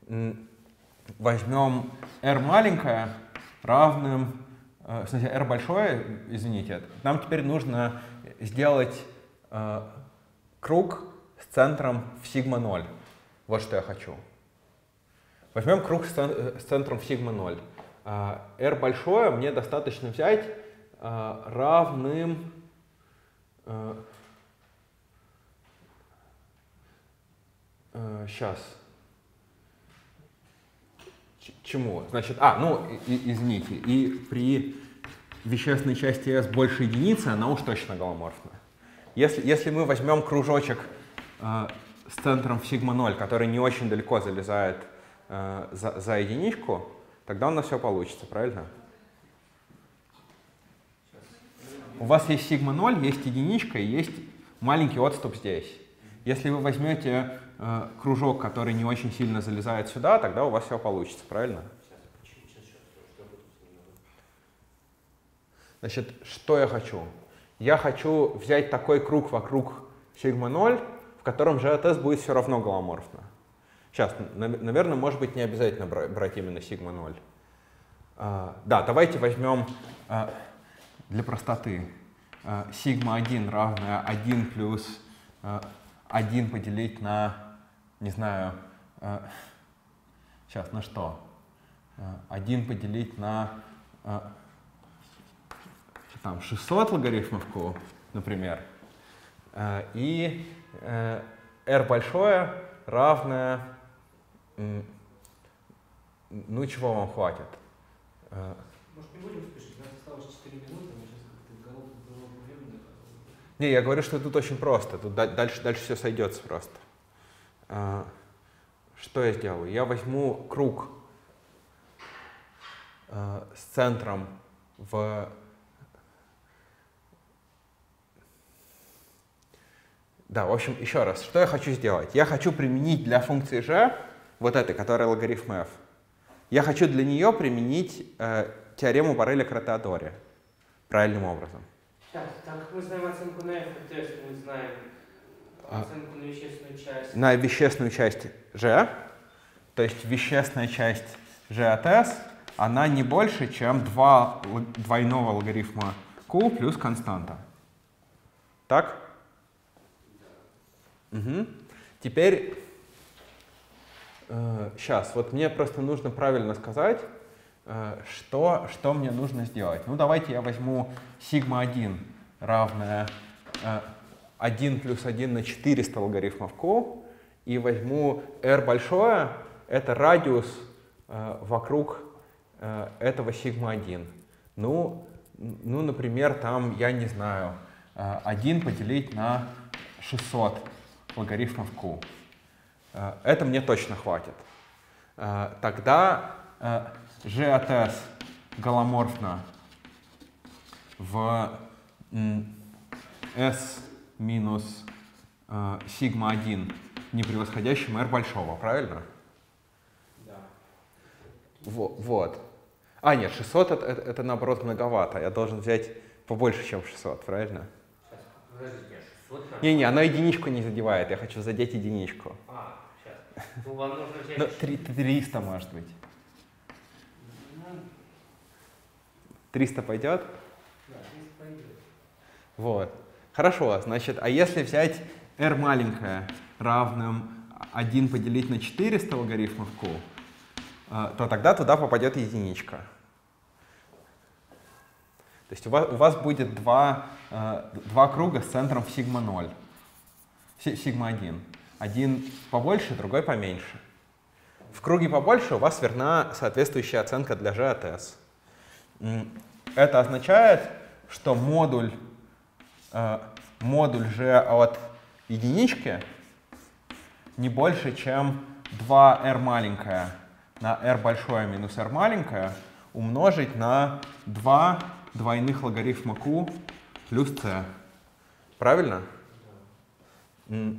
возьмем r маленькое равным, в смысле r большое, извините, нам теперь нужно сделать э, круг с центром в сигма ноль. Вот что я хочу. Возьмем круг с, с центром в сигма ноль. Э, r большое мне достаточно взять э, равным э, э, сейчас. Чему? Значит, а, ну, и, извините, и при вещественной части S больше единицы, она уж точно голоморфна. Если, если мы возьмем кружочек э, с центром в сигма ноль, который не очень далеко залезает э, за, за единичку, тогда у нас все получится, правильно? У вас есть сигма ноль, есть единичка и есть маленький отступ здесь. Если вы возьмете э, кружок, который не очень сильно залезает сюда, тогда у вас все получится, правильно? Значит, что я хочу? Я хочу взять такой круг вокруг сигма ноль, в котором же от S будет все равно голоморфно. Сейчас, наверное, может быть, не обязательно брать именно сигма ноль. Uh, да, давайте возьмем uh, для простоты uh, сигма один равное один плюс uh, один поделить на, не знаю, uh, сейчас, на что? Uh, один поделить на uh, там, шестьсот логарифмов q, например. Uh, и uh, r большое равное, um, ну чего вам хватит? Может, не будем спешить? У нас осталось четыре минуты, мы сейчас как-то голову времени. Не, я говорю, что тут очень просто. Тут дальше, дальше все сойдется просто. Что я сделаю? Я возьму круг с центром в... Да, в общем, еще раз. Что я хочу сделать? Я хочу применить для функции g, вот этой, которая логарифм f, я хочу для нее применить э, теорему Борреля-Кратеодори правильным образом. Так, так как мы знаем оценку на f от s, мы знаем оценку а, на вещественную часть. На вещественную часть g, то есть вещественная часть g от s, она не больше, чем два двойного логарифма q плюс константа. Так? Угу. Теперь... Сейчас, вот мне просто нужно правильно сказать, что, что мне нужно сделать. Ну, давайте я возьму сигма один равное один плюс один на четыреста логарифмов q, и возьму r большое, это радиус вокруг этого сигма один. Ну, ну, например, там, я не знаю, один поделить на шестьсот логарифмов q. Это мне точно хватит. Тогда g от s голоморфно в s минус сигма один, не превосходящем r большого, правильно? Да. Вот. А, нет, шестьсот это, это, это наоборот многовато. Я должен взять побольше, чем шестьсот, правильно? Сейчас, подождите, шестьсот? Не-не, оно единичку не задевает, я хочу задеть единичку. А, сейчас. Ну, вам нужно взять... Ну, триста, может быть. триста пойдет? Да, триста пойдет. Вот. Хорошо, значит, а если взять r маленькое равным один поделить на четыреста логарифмов q, то тогда туда попадет единичка. То есть у вас, у вас будет два, два круга с центром в сигма ноль, сигма один. Один побольше, другой поменьше. В круге побольше у вас верна соответствующая оценка для g от s. Это означает, что модуль, э, модуль g от единички не больше, чем два r маленькое на r большое минус r маленькое умножить на два двойных логарифма q плюс c. Правильно? Да.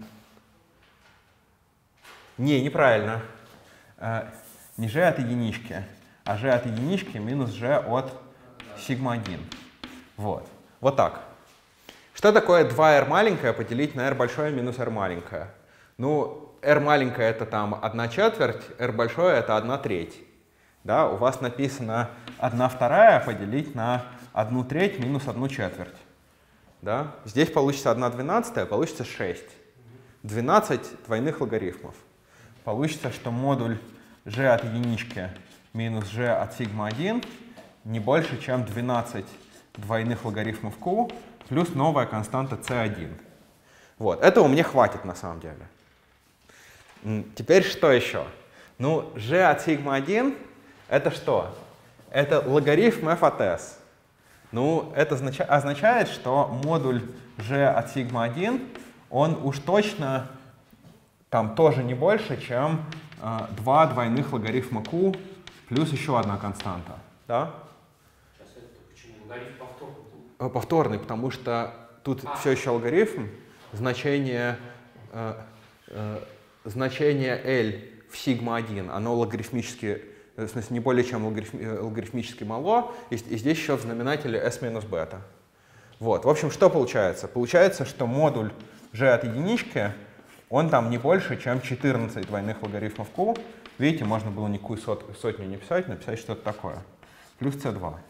Не, неправильно. Э, не g от единички, а g от единички минус g от сигма один. Вот. Вот так. Что такое два r маленькое поделить на r большое минус r маленькое? Ну, r маленькая — это там одна четверть, r большое — это одна треть. Да, у вас написано одна вторая поделить на одну треть минус одну четверть. Да? Здесь получится одна двенадцатая, получится шесть. двенадцать двойных логарифмов. Получится, что модуль g от единички минус g от сигма один не больше, чем двенадцать двойных логарифмов q плюс новая константа c один. Вот, этого мне хватит на самом деле. Теперь что еще? Ну, g от сигма один — это что? Это логарифм f от s. Ну, это означает, что модуль g от сигма один, он уж точно там тоже не больше, чем э, два двойных логарифма q плюс еще одна константа. Да? Сейчас это почему? Логарифм повторный. Повторный, потому что тут а. все еще логарифм. Значение, э, э, значение L в сигма один, оно логарифмически, в смысле, не более чем логарифм, логарифмически мало, и, и здесь еще в знаменателе s минус бета. Вот. В общем, что получается? Получается, что модуль g от единички, он там не больше, чем четырнадцать двойных логарифмов q. Видите, можно было никакую сот, сотню не писать, написать что-то такое. Плюс c два.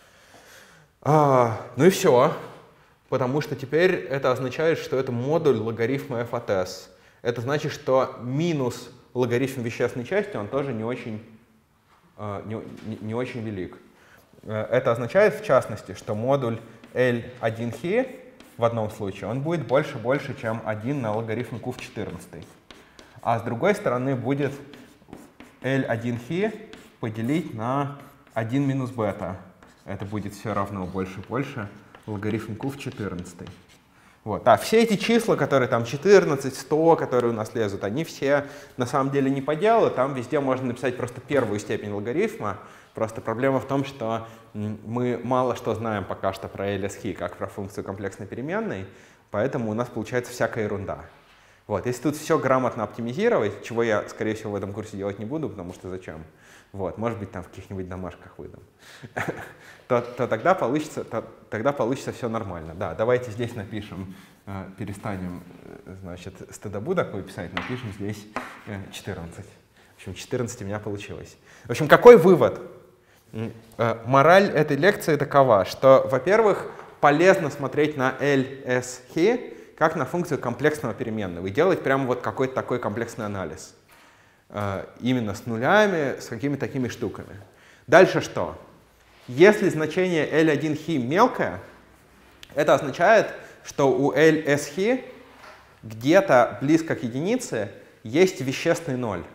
А, ну и все. Потому что теперь это означает, что это модуль логарифма f от s. Это значит, что минус логарифм вещественной части, он тоже не очень, не, не, не очень велик. Это означает, в частности, что модуль L один хи в одном случае, он будет больше-больше, чем один на логарифм q в четырнадцать. А с другой стороны будет L один хи поделить на один минус бета. Это будет все равно больше-больше логарифм q в четырнадцать. Вот. А все эти числа, которые там четырнадцать, сто, которые у нас лезут, они все на самом деле не по делу. Там везде можно написать просто первую степень логарифма. Просто проблема в том, что мы мало что знаем пока что про L S хи, как про функцию комплексной переменной, поэтому у нас получается всякая ерунда. Вот. Если тут все грамотно оптимизировать, чего я, скорее всего, в этом курсе делать не буду, потому что зачем? Вот. Может быть, там в каких-нибудь домашках выдам. то, то, тогда, получится, то тогда получится все нормально. Да, давайте здесь напишем, э, перестанем, значит, стыдобу такую писать, напишем здесь э, четырнадцать. В общем, четырнадцать у меня получилось. В общем, какой вывод? Э, мораль этой лекции такова, что, во-первых, полезно смотреть на L S хи как на функцию комплексного переменного и делать прямо вот какой-то такой комплексный анализ. Э, именно с нулями, с какими-то такими штуками. Дальше что? Если значение L один хи мелкое, это означает, что у L S хи где-то близко к единице есть вещественный ноль.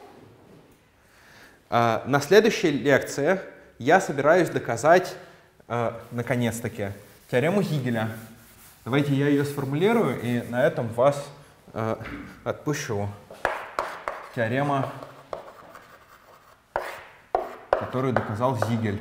Э, на следующей лекции я собираюсь доказать, э, наконец-таки, теорему Зигеля. Давайте я ее сформулирую и на этом вас э, отпущу. Теорема, которую доказал Зигель.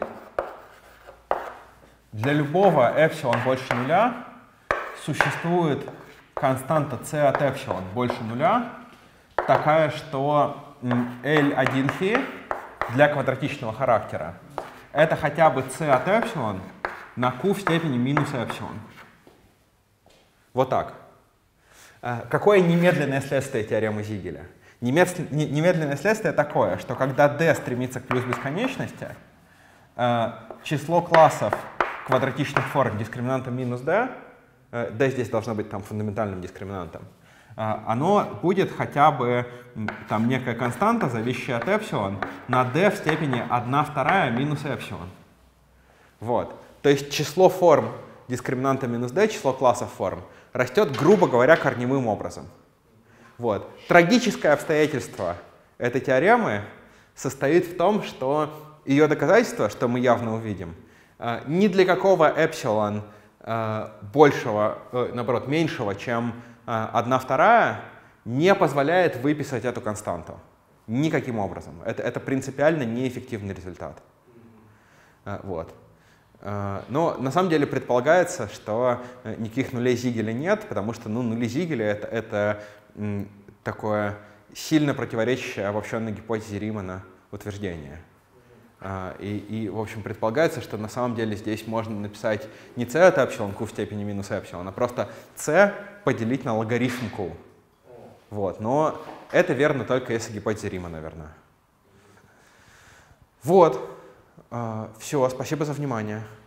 Для любого эпсилон больше нуля существует константа c от эпсилон больше нуля, такая, что L один хи для квадратичного характера это хотя бы c от эпсилон на q в степени минус эпсилон. Вот так. Какое немедленное следствие теоремы Зигеля? Немедленное следствие такое, что когда d стремится к плюс бесконечности, число классов квадратичных форм дискриминантом минус d, d здесь должно быть там фундаментальным дискриминантом, оно будет хотя бы там некая константа, зависящая от эпсилон, на d в степени одна вторая минус эпсилон. Вот. То есть число форм дискриминанта минус d, число классов форм, растет, грубо говоря, корневым образом. Вот. Трагическое обстоятельство этой теоремы состоит в том, что ее доказательство, что мы явно увидим, ни для какого эпсилон большего, наоборот, меньшего, чем одна вторая, не позволяет выписать эту константу. Никаким образом. Это, это принципиально неэффективный результат. Вот. Но на самом деле предполагается, что никаких нулей Зигеля нет, потому что ну, нули Зигеля это, это м, такое сильно противоречащее обобщенной гипотезе Римана утверждение. И, и, в общем, предполагается, что на самом деле здесь можно написать не c от эпсилон q в степени минус эпсилон, а просто c поделить на логарифм q. Вот. Но это верно только если гипотеза Рима, наверное. Вот. Все, спасибо за внимание.